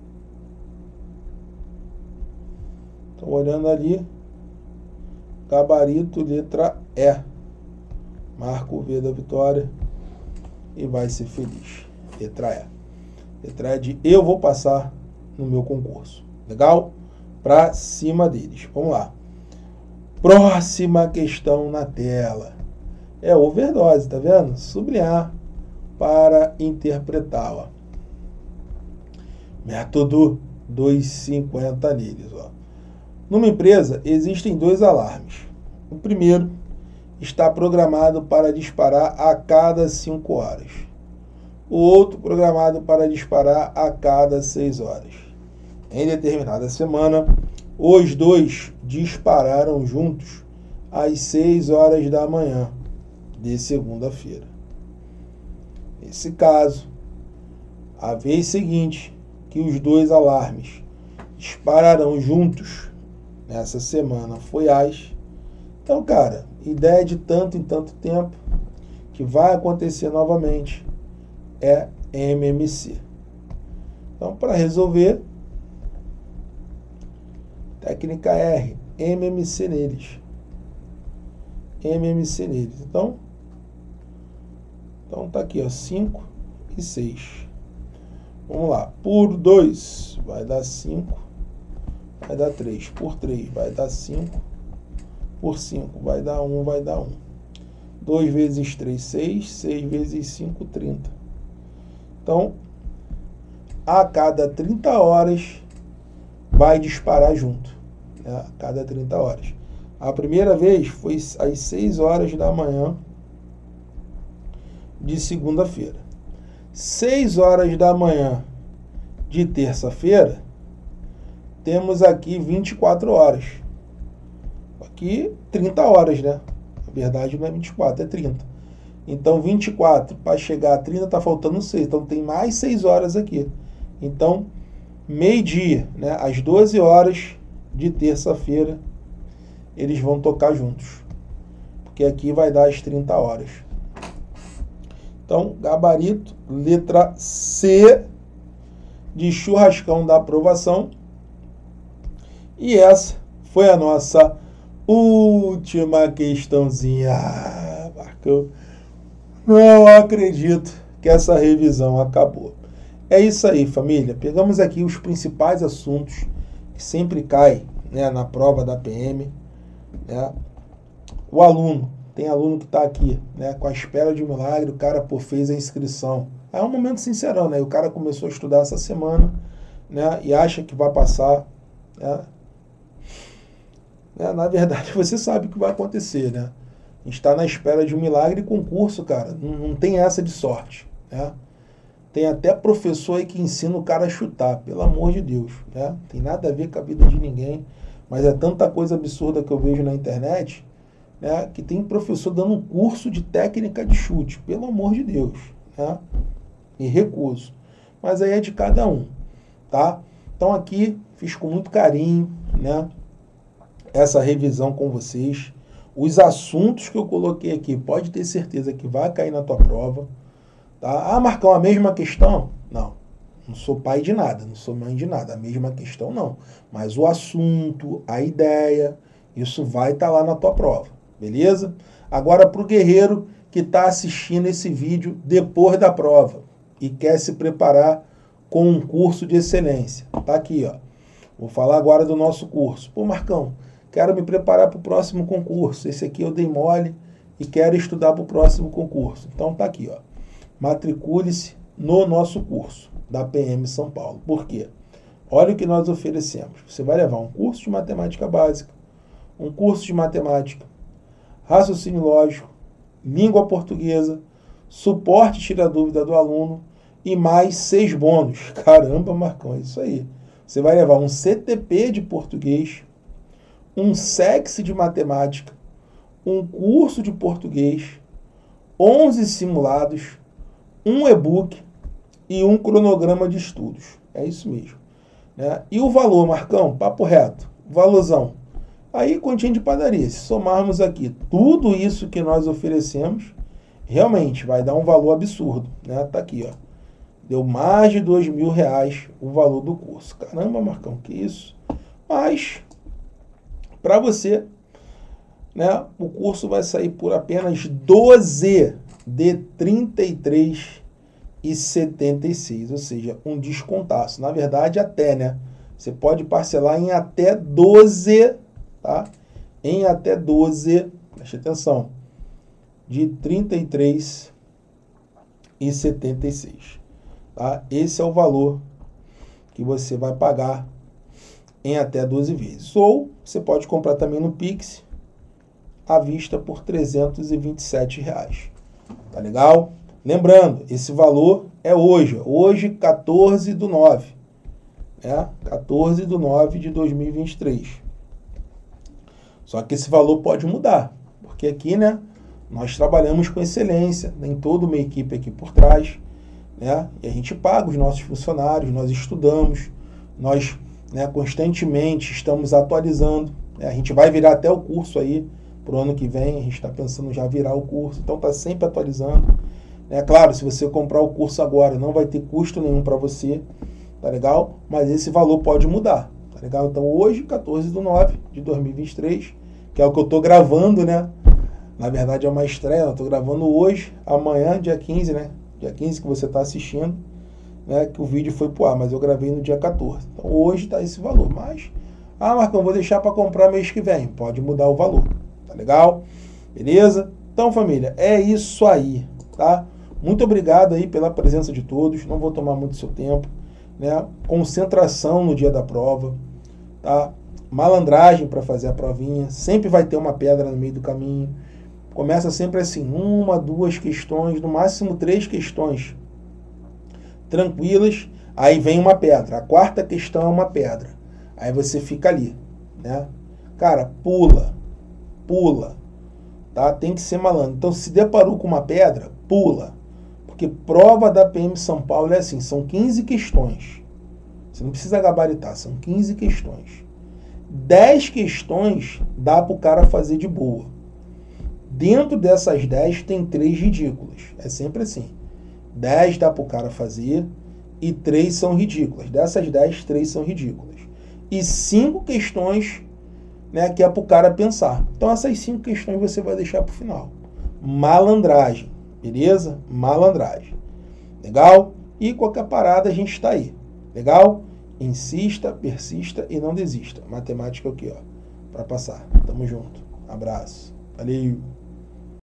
Estou olhando ali, gabarito, letra E. Marca o V da vitória e vai ser feliz. Letra E. Letra E de eu vou passar no meu concurso. Legal? Pra cima deles. Vamos lá. Próxima questão na tela. É overdose, tá vendo? Sublinhar para interpretar, ó. Método duzentos e cinquenta neles, ó. Numa empresa, existem dois alarmes. O primeiro está programado para disparar a cada cinco horas. O outro programado para disparar a cada seis horas. Em determinada semana, os dois dispararam juntos às seis horas da manhã de segunda-feira. Nesse caso, a vez seguinte que os dois alarmes dispararão juntos nessa semana foi às... Então, cara, ideia de tanto em tanto tempo que vai acontecer novamente é M M C. Então, para resolver, técnica R, M M C neles. M M C neles. Então, então tá aqui, ó, cinco e seis. Vamos lá. Por dois vai dar cinco, vai dar três. Por três vai dar cinco. Por cinco vai dar um, vai dar um. dois vezes três, seis. seis vezes cinco, trinta. Então, a cada trinta horas vai disparar junto. Né? A cada trinta horas. A primeira vez foi às seis horas da manhã de segunda-feira. seis horas da manhã de terça-feira, temos aqui vinte e quatro horas. Aqui, trinta horas, né? Na verdade, não é vinte e quatro, é trinta. Então, vinte e quatro, para chegar a trinta, está faltando seis. Então, tem mais seis horas aqui. Então, meio-dia, né? Às doze horas de terça-feira, eles vão tocar juntos. Porque aqui vai dar as trinta horas. Então, gabarito, letra C de churrascão da aprovação. E essa foi a nossa última questãozinha. Ah, Marcão, não acredito que essa revisão acabou. É isso aí, família. Pegamos aqui os principais assuntos que sempre caem, né, na prova da P M. Né? O aluno, tem aluno que está aqui, né, com a espera de um milagre, o cara pô, fez a inscrição. É um momento sincerão, né? O cara começou a estudar essa semana, né, e acha que vai passar, né? Né? Na verdade, você sabe o que vai acontecer, né? A gente está na espera de um milagre e concurso, cara, não, não tem essa de sorte, né? Tem até professor aí que ensina o cara a chutar, pelo amor de Deus, né? Tem nada a ver com a vida de ninguém, mas é tanta coisa absurda que eu vejo na internet, né, que tem professor dando um curso de técnica de chute, pelo amor de Deus, né? E recuso. Mas aí é de cada um, tá? Então aqui fiz com muito carinho, né, essa revisão com vocês. Os assuntos que eu coloquei aqui, pode ter certeza que vai cair na tua prova, tá? Ah, Marcão, a mesma questão? Não. Não sou pai de nada, não sou mãe de nada. A mesma questão não. Mas o assunto, a ideia, isso vai estar lá na tua prova. Beleza? Agora para o guerreiro que está assistindo esse vídeo depois da prova e quer se preparar com um curso de excelência. Tá aqui, ó. Vou falar agora do nosso curso. Pô, Marcão, quero me preparar para o próximo concurso. Esse aqui eu dei mole e quero estudar para o próximo concurso. Então tá aqui, ó. Matricule-se no nosso curso da P M São Paulo. Por quê? Olha o que nós oferecemos. Você vai levar um curso de matemática básica, um curso de matemática, raciocínio lógico, língua portuguesa, suporte tira dúvida do aluno e mais seis bônus. Caramba, Marcão, é isso aí. Você vai levar um C T P de português, um S E X de matemática, um curso de português, onze simulados, um e-book e um cronograma de estudos. É isso mesmo. Né? E o valor, Marcão, papo reto, valorzão. Aí, continha de padaria. Se somarmos aqui tudo isso que nós oferecemos, realmente vai dar um valor absurdo. Né? Tá aqui, ó. Deu mais de dois mil reais o valor do curso. Caramba, Marcão, que isso? Mas, para você, né, o curso vai sair por apenas doze de trinta e três reais e setenta e seis centavos, ou seja, um descontaço. Na verdade, até, né? Você pode parcelar em até doze, tá? Em até doze, preste atenção, de trinta e três reais e setenta e seis centavos. Tá? Esse é o valor que você vai pagar em até doze vezes. Ou você pode comprar também no Pix à vista por trezentos e vinte e sete reais. Tá legal? Lembrando, esse valor é hoje. Hoje, quatorze do nove. Né? quatorze do nove de dois mil e vinte e três. Só que esse valor pode mudar. Porque aqui, né, nós trabalhamos com excelência. Tem toda uma equipe aqui por trás. Né? E a gente paga os nossos funcionários, nós estudamos, nós, né, constantemente estamos atualizando. Né? A gente vai virar até o curso aí para o ano que vem, a gente está pensando já virar o curso, então está sempre atualizando. É claro, se você comprar o curso agora, não vai ter custo nenhum para você, tá legal? Mas esse valor pode mudar, tá legal? Então hoje, quatorze do nove de dois mil e vinte e três, que é o que eu estou gravando, né? Na verdade é uma estreia, eu estou gravando hoje, amanhã, dia quinze, né? Dia quinze que você está assistindo, né? Que o vídeo foi pro ar, mas eu gravei no dia quatorze. Então hoje está esse valor, mas... Ah, Marcão, vou deixar para comprar mês que vem. Pode mudar o valor, tá legal? Beleza? Então, família, é isso aí, tá? Muito obrigado aí pela presença de todos. Não vou tomar muito seu tempo, né? Concentração no dia da prova, tá? Malandragem para fazer a provinha. Sempre vai ter uma pedra no meio do caminho. Começa sempre assim, uma, duas questões, no máximo três questões tranquilas. Aí vem uma pedra. A quarta questão é uma pedra. Aí você fica ali, né? Cara, pula, pula, tá? Tem que ser malandro. Então, se deparou com uma pedra, pula. Porque prova da P M São Paulo é assim, são quinze questões. Você não precisa gabaritar, são quinze questões. dez questões dá para o cara fazer de boa. Dentro dessas dez tem três ridículas. É sempre assim. dez dá para o cara fazer e três são ridículas. Dessas dez, três são ridículas. E cinco questões, né, que é para o cara pensar. Então essas cinco questões você vai deixar para o final. Malandragem. Beleza? Malandragem. Legal? E qualquer parada a gente está aí. Legal? Insista, persista e não desista. Matemática aqui, ó. Para passar. Tamo junto. Abraço. Valeu.